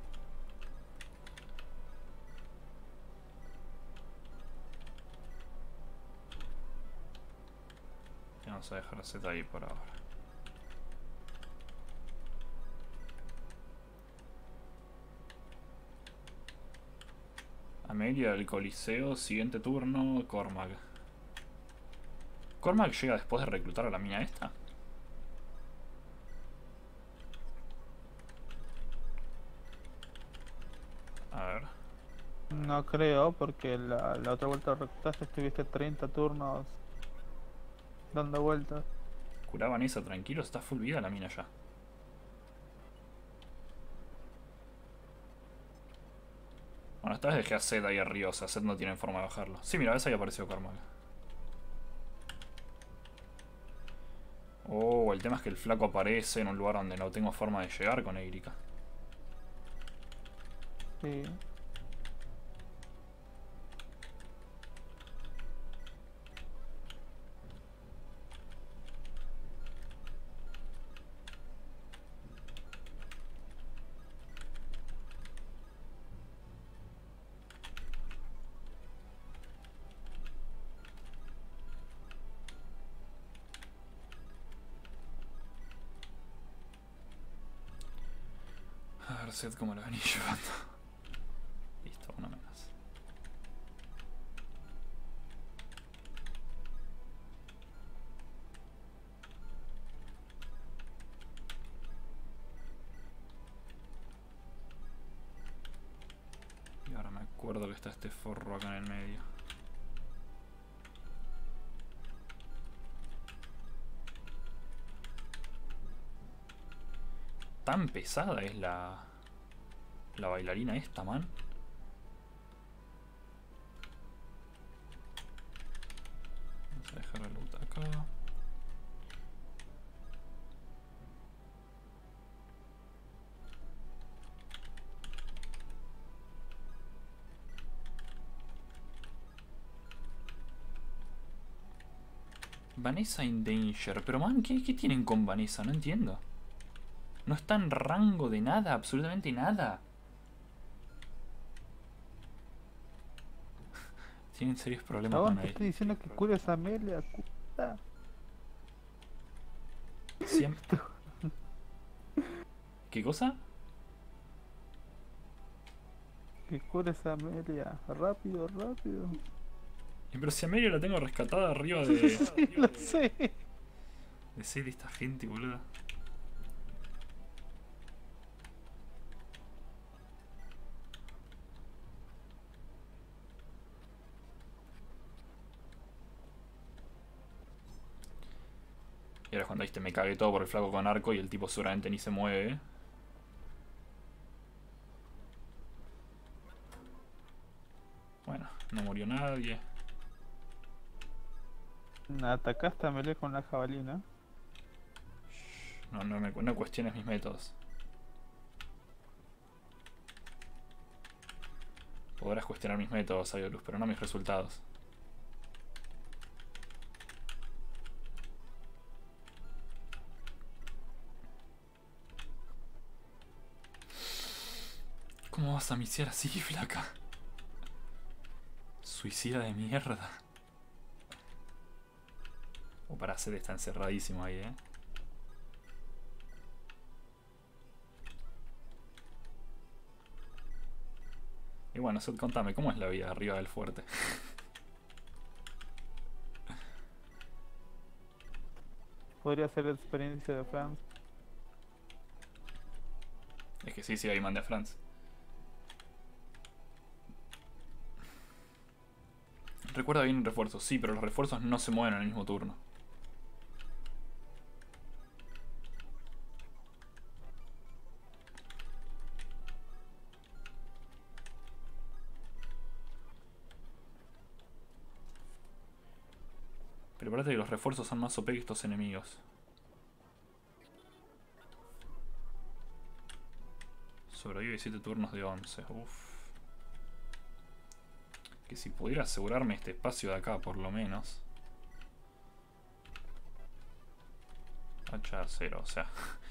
Y vamos a dejar a Z ahí por ahora. Amelia del Coliseo, siguiente turno, Cormac. ¿Cormac llega después de reclutar a la mina esta? A ver. No creo, porque la, la otra vuelta de reclutaste estuviste treinta turnos dando vueltas. Curá Vanessa, tranquilo, está full vida la mina ya. Bueno, esta vez dejé a Zed ahí arriba, o sea, Zed no tiene forma de bajarlo. Sí, mira, ves ahí apareció Cormac. Oh, el tema es que el flaco aparece en un lugar donde no tengo forma de llegar con Erika. Sí. A ver, Zed, cómo lo venís llevando. Listo, uno menos. Y ahora me acuerdo que está este forro acá en el medio. Tan pesada es la la bailarina esta, man. Vamos a dejar la loot acá. Vanessa in danger. Pero man, ¿qué, qué tienen con Vanessa? No entiendo. No está en rango de nada, absolutamente nada. Tienen serios problemas Chabón, con te ahí. estoy diciendo que cures a Amelia, puta. Siempre. ¿Qué cosa? Que cures a Amelia. Rápido, rápido. Y pero si a medio la tengo rescatada arriba de. Sí, lo sé. De ser esta gente, boludo. Y ahora cuando viste me cagué todo por el flaco con arco y el tipo seguramente ni se mueve. Bueno, no murió nadie. Atacaste a Amelia con la jabalina. No, no, me, no cuestiones mis métodos. Podrás cuestionar mis métodos, Sayolus, pero no mis resultados. ¿Cómo vas a misiar así, flaca? Suicida de mierda. O para hacer está encerradísimo ahí, eh. Y bueno, Sud, contame, ¿cómo es la vida arriba del fuerte? Podría ser la experiencia de Franz. Es que sí, sí, ahí mandé a Franz. Recuerda bien refuerzos, sí, pero los refuerzos no se mueven en el mismo turno. Pero parece que los refuerzos son más O P que estos enemigos. Sobrevive siete turnos de once. Uff. Que si pudiera asegurarme este espacio de acá, por lo menos. Hacha cero, o sea.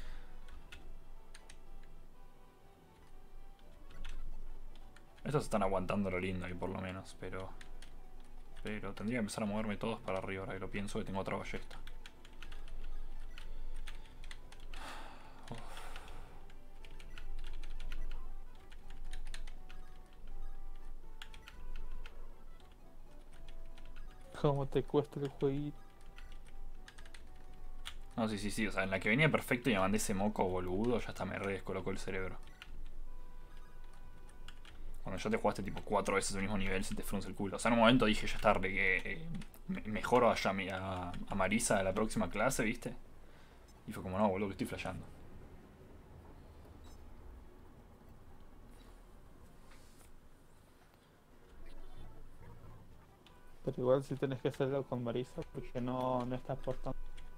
Estos están aguantando lo lindo ahí, por lo menos, pero... Pero tendría que empezar a moverme todos para arriba, ahora que lo pienso, que tengo otra ballesta. Uf. ¿Cómo te cuesta el jueguito? No, sí, sí, sí. O sea, en la que venía perfecto y me mandé ese moco boludo, ya hasta me re descolocó el cerebro. Cuando ya te jugaste tipo cuatro veces el mismo nivel, se te frunce el culo. O sea, en un momento dije, ya está, re que eh, me- mejoro a, Yami- a, a Marisa a la próxima clase, ¿viste? Y fue como, no, boludo, que estoy flasheando. Pero igual si tenés que hacerlo con Marisa porque no, no está aportando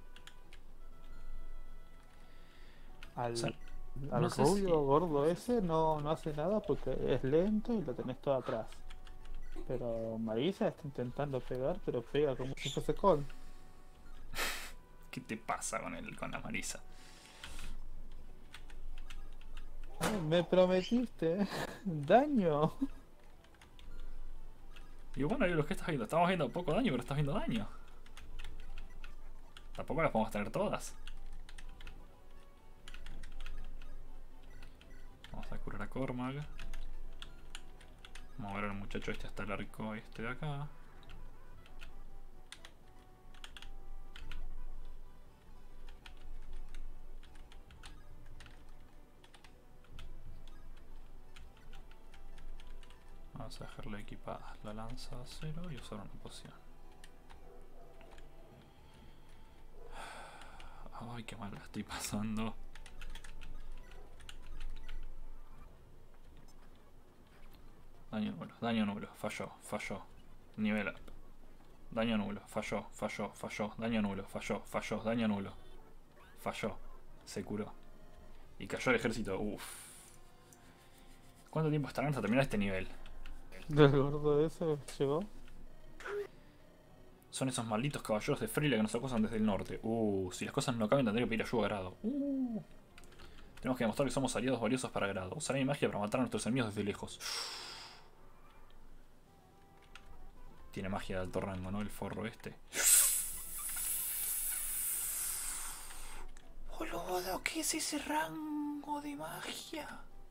O sea, al, al no sé rubio si... gordo ese no, no hace nada porque es lento y lo tenés todo atrás. Pero Marisa está intentando pegar, pero pega como si fuese Cole. ¿Qué te pasa con el, con la Marisa? Ay, me prometiste daño. Y bueno, los que estás viendo, estamos viendo poco daño, pero estás viendo daño. Tampoco las podemos tener todas. Vamos a curar a Cormag. Vamos a ver al muchacho este hasta el arco este de acá. Vamos a dejarle equipada la lanza a cero y usar una poción. Ay, qué mal la estoy pasando. Daño nulo, daño nulo, falló, falló. Nivel up. Daño nulo, falló, falló, falló. Daño nulo, falló, falló, daño nulo. Falló. Se curó. Y cayó el ejército. Uff. ¿Cuánto tiempo estarán hasta terminar este nivel? Del gordo ese llegó. Son esos malditos caballeros de Freila que nos acosan desde el norte. Uh, si las cosas no cambian tendré que pedir ayuda a Grado. Uh. Tenemos que demostrar que somos aliados valiosos para Grado. Usaré mi magia para matar a nuestros enemigos desde lejos. Tiene magia de alto rango, ¿no? El forro este. Boludo, ¿qué es ese rango de magia?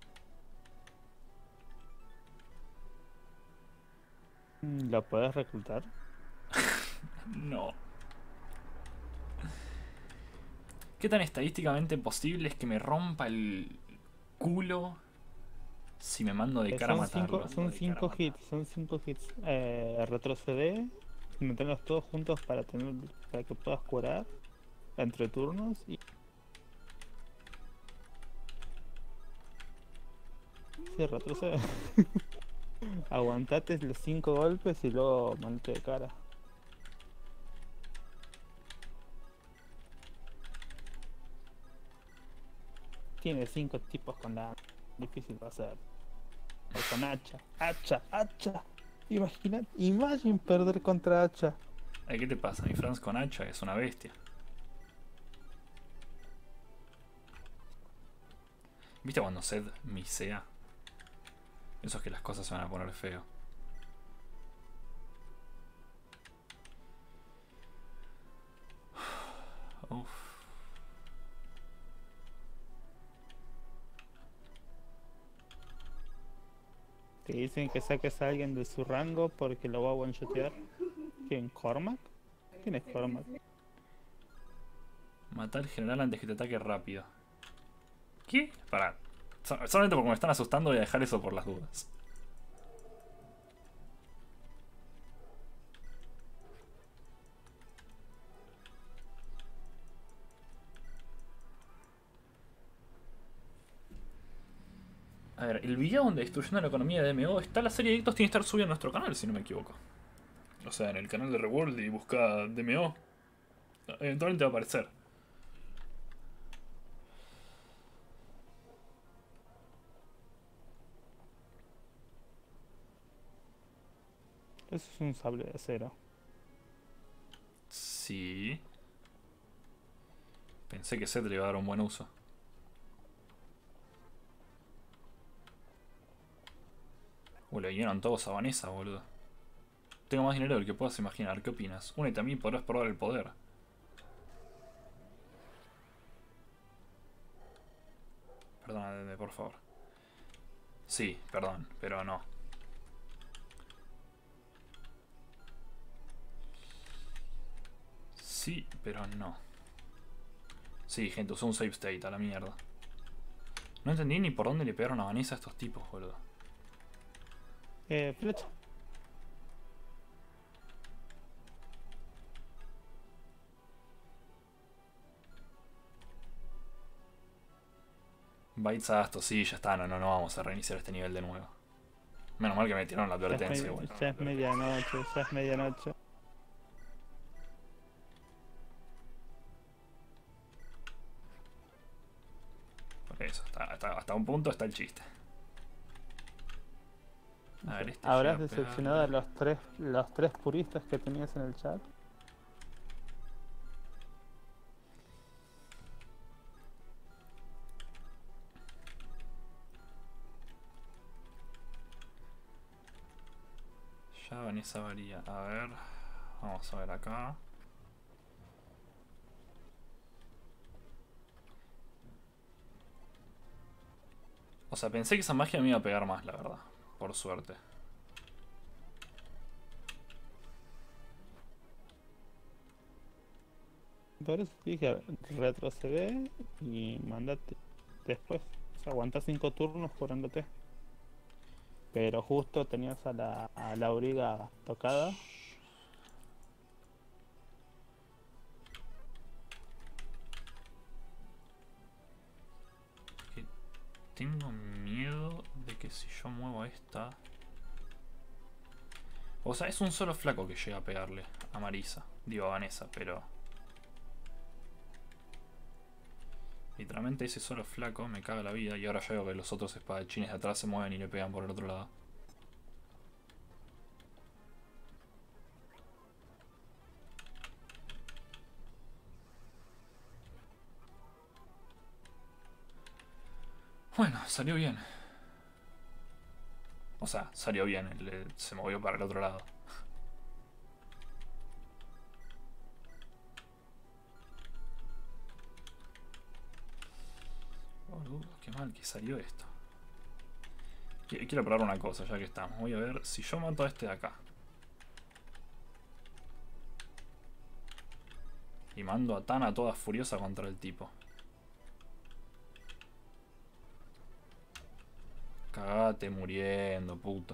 ¿Lo puedes reclutar? No. ¿Qué tan estadísticamente posible es que me rompa el culo si me mando de Eh, cara a son matarlo? cinco, son cinco hits, son cinco hits. Eh, retroceder, meterlos todos juntos para tener, para que puedas curar entre turnos y sí, retrocede. Aguantate los cinco golpes y luego mandate de cara. Tiene cinco tipos con la difícil va a ser. O con hacha, hacha, hacha. Imagina, imagine perder contra hacha. Ay, ¿qué te pasa? Mi Franz con hacha es una bestia. ¿Viste cuando Zed misea? Eso es que las cosas se van a poner feo. Uf. Te dicen que saques a alguien de su rango porque lo va a one-shotear. ¿Quién? ¿Cormac? ¿Quién es Cormac? Matar al general antes que te ataque rápido. ¿Qué? Pará. So- solamente porque me están asustando voy a dejar eso por las dudas. A ver, el video donde destruyendo la economía de M O está la serie de edictos, tiene que estar subida a nuestro canal, si no me equivoco. O sea, en el canal de Reworld y busca D M O. Eventualmente va a aparecer. Eso es un sable de acero. Sí. Pensé que Zed le iba a dar un buen uso. Uh, le vinieron todos a Vanessa, boludo. Tengo más dinero del que puedas imaginar. ¿Qué opinas? Únete a mí y podrás probar el poder. Perdóname, por favor. Sí, perdón, pero no. Sí, pero no. Sí, gente, usó un save state, a la mierda. No entendí ni por dónde le pegaron a Vanessa a estos tipos, boludo. Eh, flecha. Bites a esto, sí, ya está, no, no, no vamos a reiniciar este nivel de nuevo. Menos mal que me tiraron la Ya es, advertencia, me- igual. ya es medianoche, ya es medianoche. Por eso, hasta, hasta, hasta un punto está el chiste. A ver, este ¿Habrás llega a decepcionado a pegarle. los tres, los tres puristas que tenías en el chat? Ya Vanessa varía. A ver. Vamos a ver acá. O sea, pensé que esa magia me iba a pegar más, la verdad. Por suerte. Por eso te dije, retrocede y mandate después. O sea, aguanta cinco turnos curándote. Pero justo tenías a la, a la auriga tocada. Que tengo miedo de que si yo muevo esta... O sea, es un solo flaco que llega a pegarle a Marisa. Digo, a Vanessa, pero... Literalmente ese solo flaco me caga la vida. Y ahora ya veo que los otros espadachines de atrás se mueven y le pegan por el otro lado. Bueno, salió bien. O sea, salió bien. le- se movió para el otro lado. Boludo, qué mal que salió esto. Qui- Quiero probar una cosa ya que estamos. Voy a ver si yo mato a este de acá. Y mando a Tana toda furiosa contra el tipo. Cagate muriendo, puto.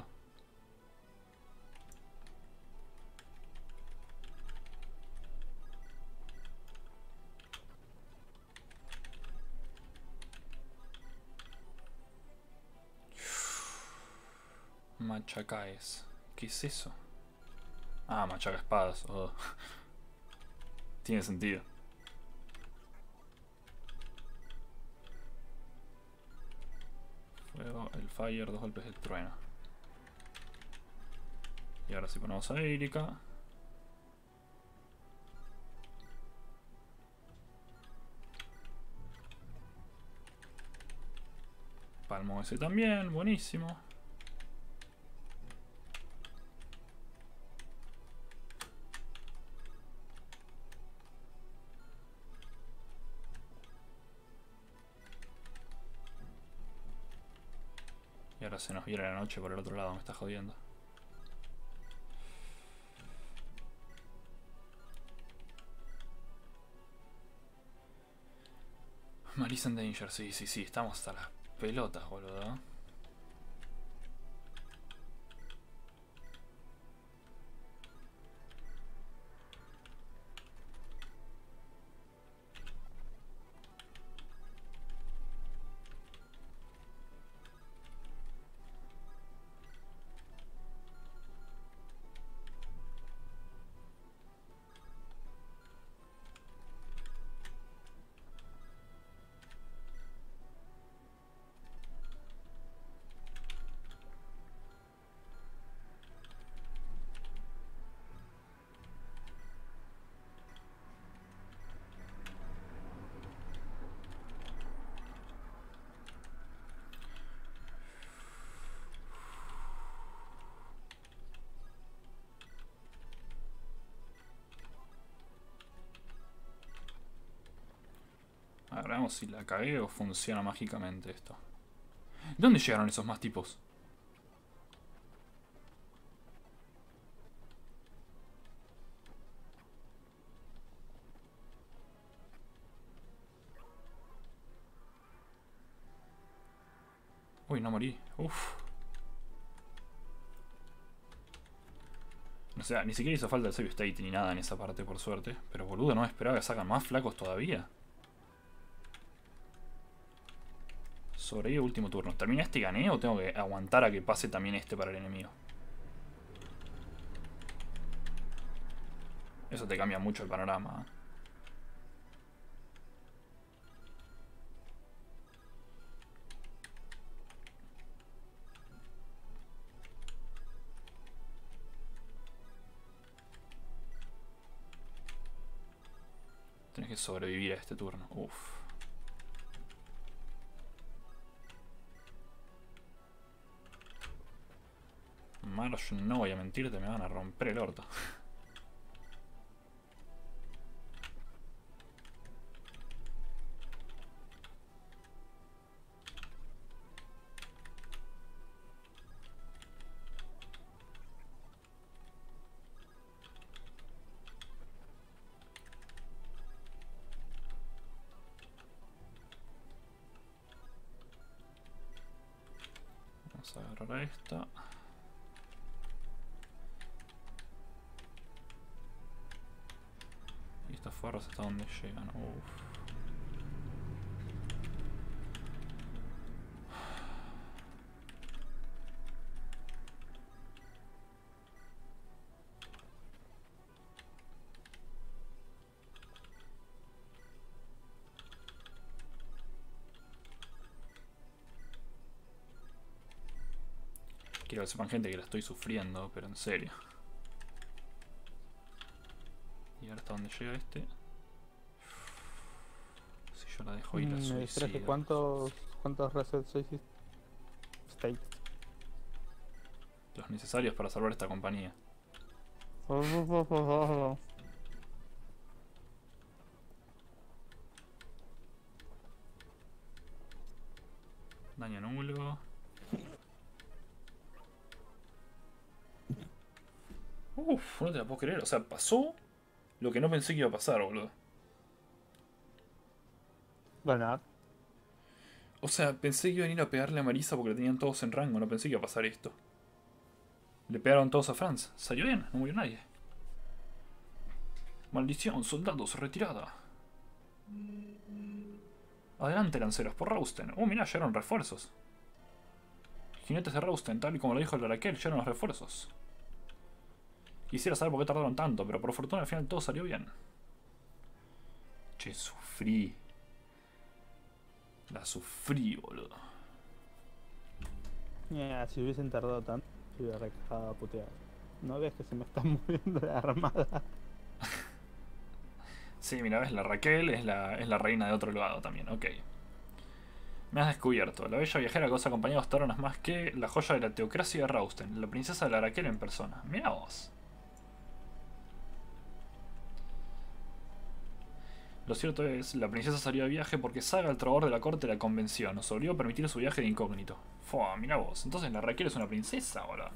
Machacaes. ¿Qué es eso? Ah, machaca espadas. Oh. Tiene sentido. Fuego, el fire, dos golpes de trueno. Y ahora si ponemos a Erika. Palmo ese también, buenísimo. Y ahora se nos viene la noche por el otro lado, me está jodiendo. Marisa en Danger, sí, sí, sí, estamos hasta las pelotas, boludo. A ver, veamos si la cagué o funciona mágicamente esto. ¿De dónde llegaron esos más tipos? no morí. Uf. O sea, ni siquiera hizo falta el save state ni nada en esa parte, por suerte. Pero boludo, no me esperaba que sacan más flacos todavía. Sobrevive último turno. ¿Termina este y gané o tengo que aguantar a que pase también este para el enemigo? Eso te cambia mucho el panorama. ¿eh? Tienes que sobrevivir a este turno. Uff. Marsh, no voy a mentirte, me van a romper el orto. Vamos a agarrar a esta. Y estos forros hasta donde llegan. Uff. Quiero que sepan, gente, que la estoy sufriendo, pero en serio. Y ahora hasta donde llega este. Si yo la dejo ir, la Mm, me distraje. suicido. ¿Cuántos, cuántos resets hiciste? State. Los necesarios para salvar esta compañía. Daño nulo. Uff, no te la puedo creer. O sea, pasó lo que no pensé que iba a pasar, boludo. Ganar. O sea, pensé que iban a ir a pegarle a Marisa porque la tenían todos en rango. No pensé que iba a pasar esto. Le pegaron todos a Franz. Salió bien, no murió nadie. Maldición, soldados, retirada. Adelante, lanceros, por Rausten. Oh, mirá, llegaron refuerzos. Jinetes de Rausten, tal y como lo dijo el Arakel, llegaron los refuerzos. Quisiera saber por qué tardaron tanto, pero por fortuna al final todo salió bien. Che, sufrí. La sufrí, boludo. Yeah, si hubiesen tardado tanto, se hubiera recajado a putear. No ves que se me está moviendo la armada. Sí, mira, ves, la Raquel es la, es la reina de otro lado también, ok. Me has descubierto. La bella viajera que os ha acompañado hasta ahora no es más que la joya de la teocracia de Rausten, la princesa de la Raquel en persona. Mira vos. Lo cierto es, la princesa salió de viaje porque Saga, el trovador de la corte, la convenció. Nos obligó a permitir su viaje de incógnito. Fua, mira vos. Entonces la Raquel es una princesa, boludo.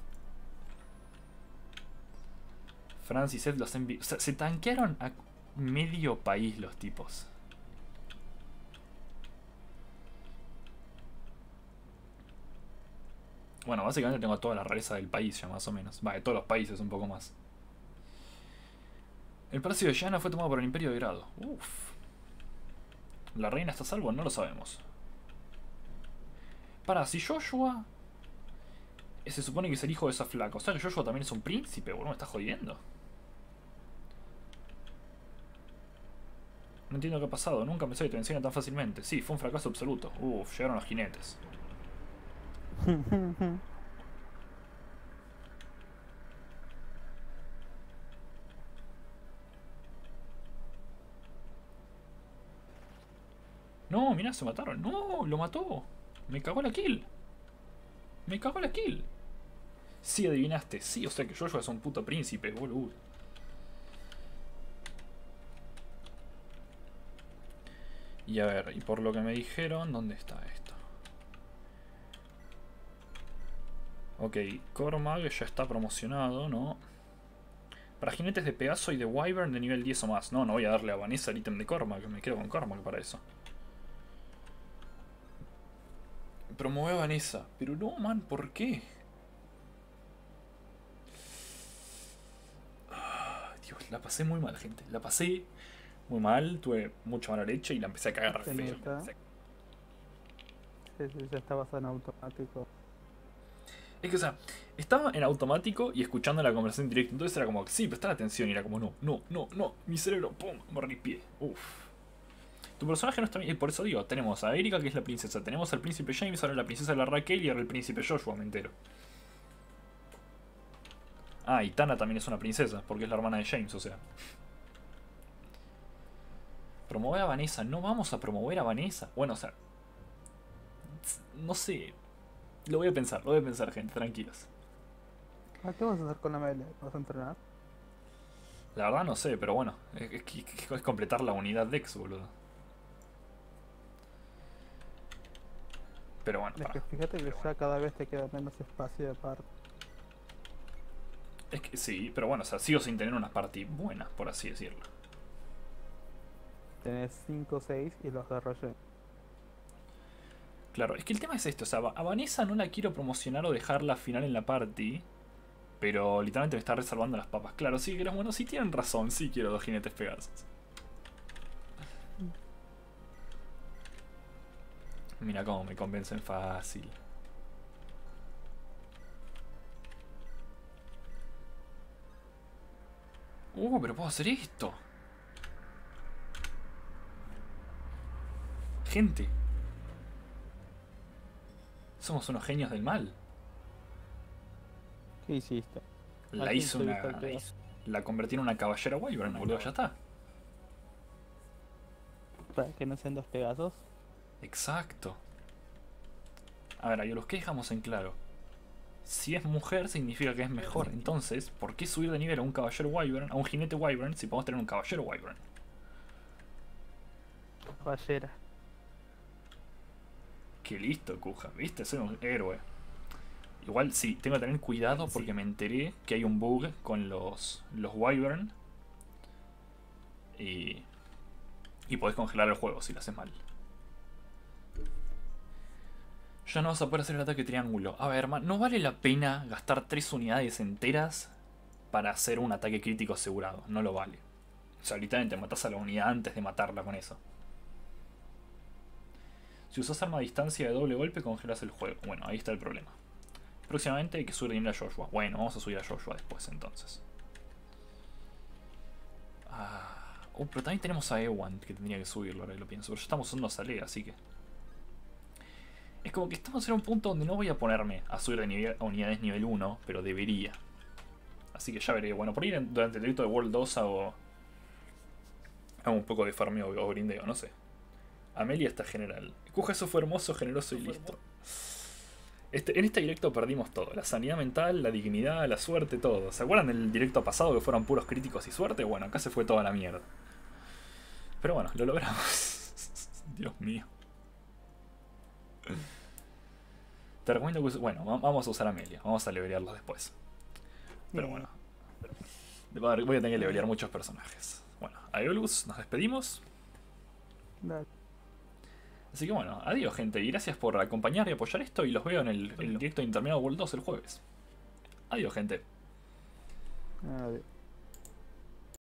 Franz y Seth los envi... O sea, se tanquearon a medio país los tipos. Bueno, básicamente tengo toda la realeza del país ya, más o menos. Va, de todos los países, un poco más. El palacio de Yana fue tomado por el Imperio de Grado. Uff. ¿La reina está a salvo? No lo sabemos. Para, si Joshua... Se supone que es el hijo de esa flaca. O sea que Joshua también es un príncipe, boludo. ¿Me estás jodiendo? No entiendo qué ha pasado. Nunca pensé que te vencieran tan fácilmente. Sí, fue un fracaso absoluto. Uff, llegaron los jinetes. No, mirá, se mataron. No, lo mató. Me cagó la kill. Me cagó la kill. Sí, adivinaste. Sí, o sea que Joshua es un puto príncipe, boludo. Y a ver, y por lo que me dijeron, ¿dónde está esto? Ok, Cormag ya está promocionado, ¿no? Para jinetes de Pegaso y de Wyvern de nivel diez o más. No, no voy a darle a Vanessa el ítem de Cormag, me quedo con Cormag para eso. promueve a Vanessa. Pero no, man, ¿por qué? Ah, Dios, la pasé muy mal, gente. La pasé muy mal, tuve mucha mala leche y la empecé a cagar feo. Neta. Sí, sí, ya estabas en automático. Es que, o sea, estaba en automático y escuchando la conversación en directo. Entonces era como, sí, presta atención. Y era como, no, no, no, no. Mi cerebro, pum, me ripié. Uf. Tu personaje no está bien. Y por eso digo, tenemos a Erika, que es la princesa. Tenemos al príncipe James, ahora la princesa la Raquel y ahora el príncipe Joshua, me entero. Ah, y Tana también es una princesa, porque es la hermana de James, o sea. Promover a Vanessa. No vamos a promover a Vanessa. Bueno, o sea. No sé. Lo voy a pensar, lo voy a pensar, gente, tranquilos. ¿Ah, ¿qué vas a hacer con la melee? ¿Vas a entrenar? La verdad no sé, pero bueno. Es, es, es- es completar la unidad Dex, boludo. Pero bueno, Es pará. que fíjate que ya cada vez te queda menos espacio de par. Es que sí, pero bueno, o sea, sigo sin tener unas party buenas, por así decirlo. Tenés cinco o seis y los desarrollé. Claro, es que el tema es esto, o sea, a Vanessa no la quiero promocionar o dejarla final en la party, pero literalmente me está reservando las papas. Claro, sí, que bueno, sí tienen razón, sí quiero dos jinetes Pegasus. Mira cómo me convencen fácil. Uh, pero puedo hacer esto. Gente. Somos unos genios del mal. ¿Qué hiciste? La ¿A quién hizo te una... viste al Pegasus? La convertí en una caballera Wyvern, boludo, ya está. Para que no sean dos Pegasos. Exacto. A ver, Ayolus, ¿qué dejamos en claro? Si es mujer significa que es mejor. Entonces, ¿por qué subir de nivel a un caballero Wyvern, a un jinete Wyvern, si podemos tener un caballero Wyvern? Caballera. Qué listo, Kuja, ¿viste? Soy un héroe. Igual sí, tengo que tener cuidado porque me enteré que hay un bug con los, los Wyvern. Y, y podés congelar el juego si lo haces mal. Ya no vas a poder hacer el ataque triángulo. A ver, man, no vale la pena gastar tres unidades enteras para hacer un ataque crítico asegurado. No lo vale. O sea, literalmente matás a la unidad antes de matarla con eso. Si usas arma a distancia de doble golpe, congelas el juego. Bueno, ahí está el problema. Próximamente hay que subir de nivel a Joshua. Bueno, vamos a subir a Joshua después entonces. Ah, oh, pero también tenemos a Ewan que tendría que subirlo, ahora que lo pienso. Pero ya estamos usando a Saleh, así que... Es como que estamos en un punto donde no voy a ponerme a subir de nivel, a unidades nivel uno, pero debería. Así que ya veré. Bueno, por ahí durante el directo de World dos hago... Hago un poco de farmeo o grindeo, no sé. Amelia está general. Kuja, eso fue hermoso, generoso y listo. Este, en este directo perdimos todo. La sanidad mental, la dignidad, la suerte, todo. ¿Se acuerdan del directo pasado que fueron puros críticos y suerte? Bueno, acá se fue toda la mierda. Pero bueno, lo logramos. Dios mío. Te recomiendo que uses... Bueno, vamos a usar a Amelia. Vamos a levelearlos después. Pero bueno. Voy a tener que levelear muchos personajes. Bueno, Aeolus, nos despedimos. Dale. Así que bueno, adiós gente, y gracias por acompañar y apoyar esto, y los veo en el, el directo de Interminable World dos el jueves. Adiós gente. Adiós.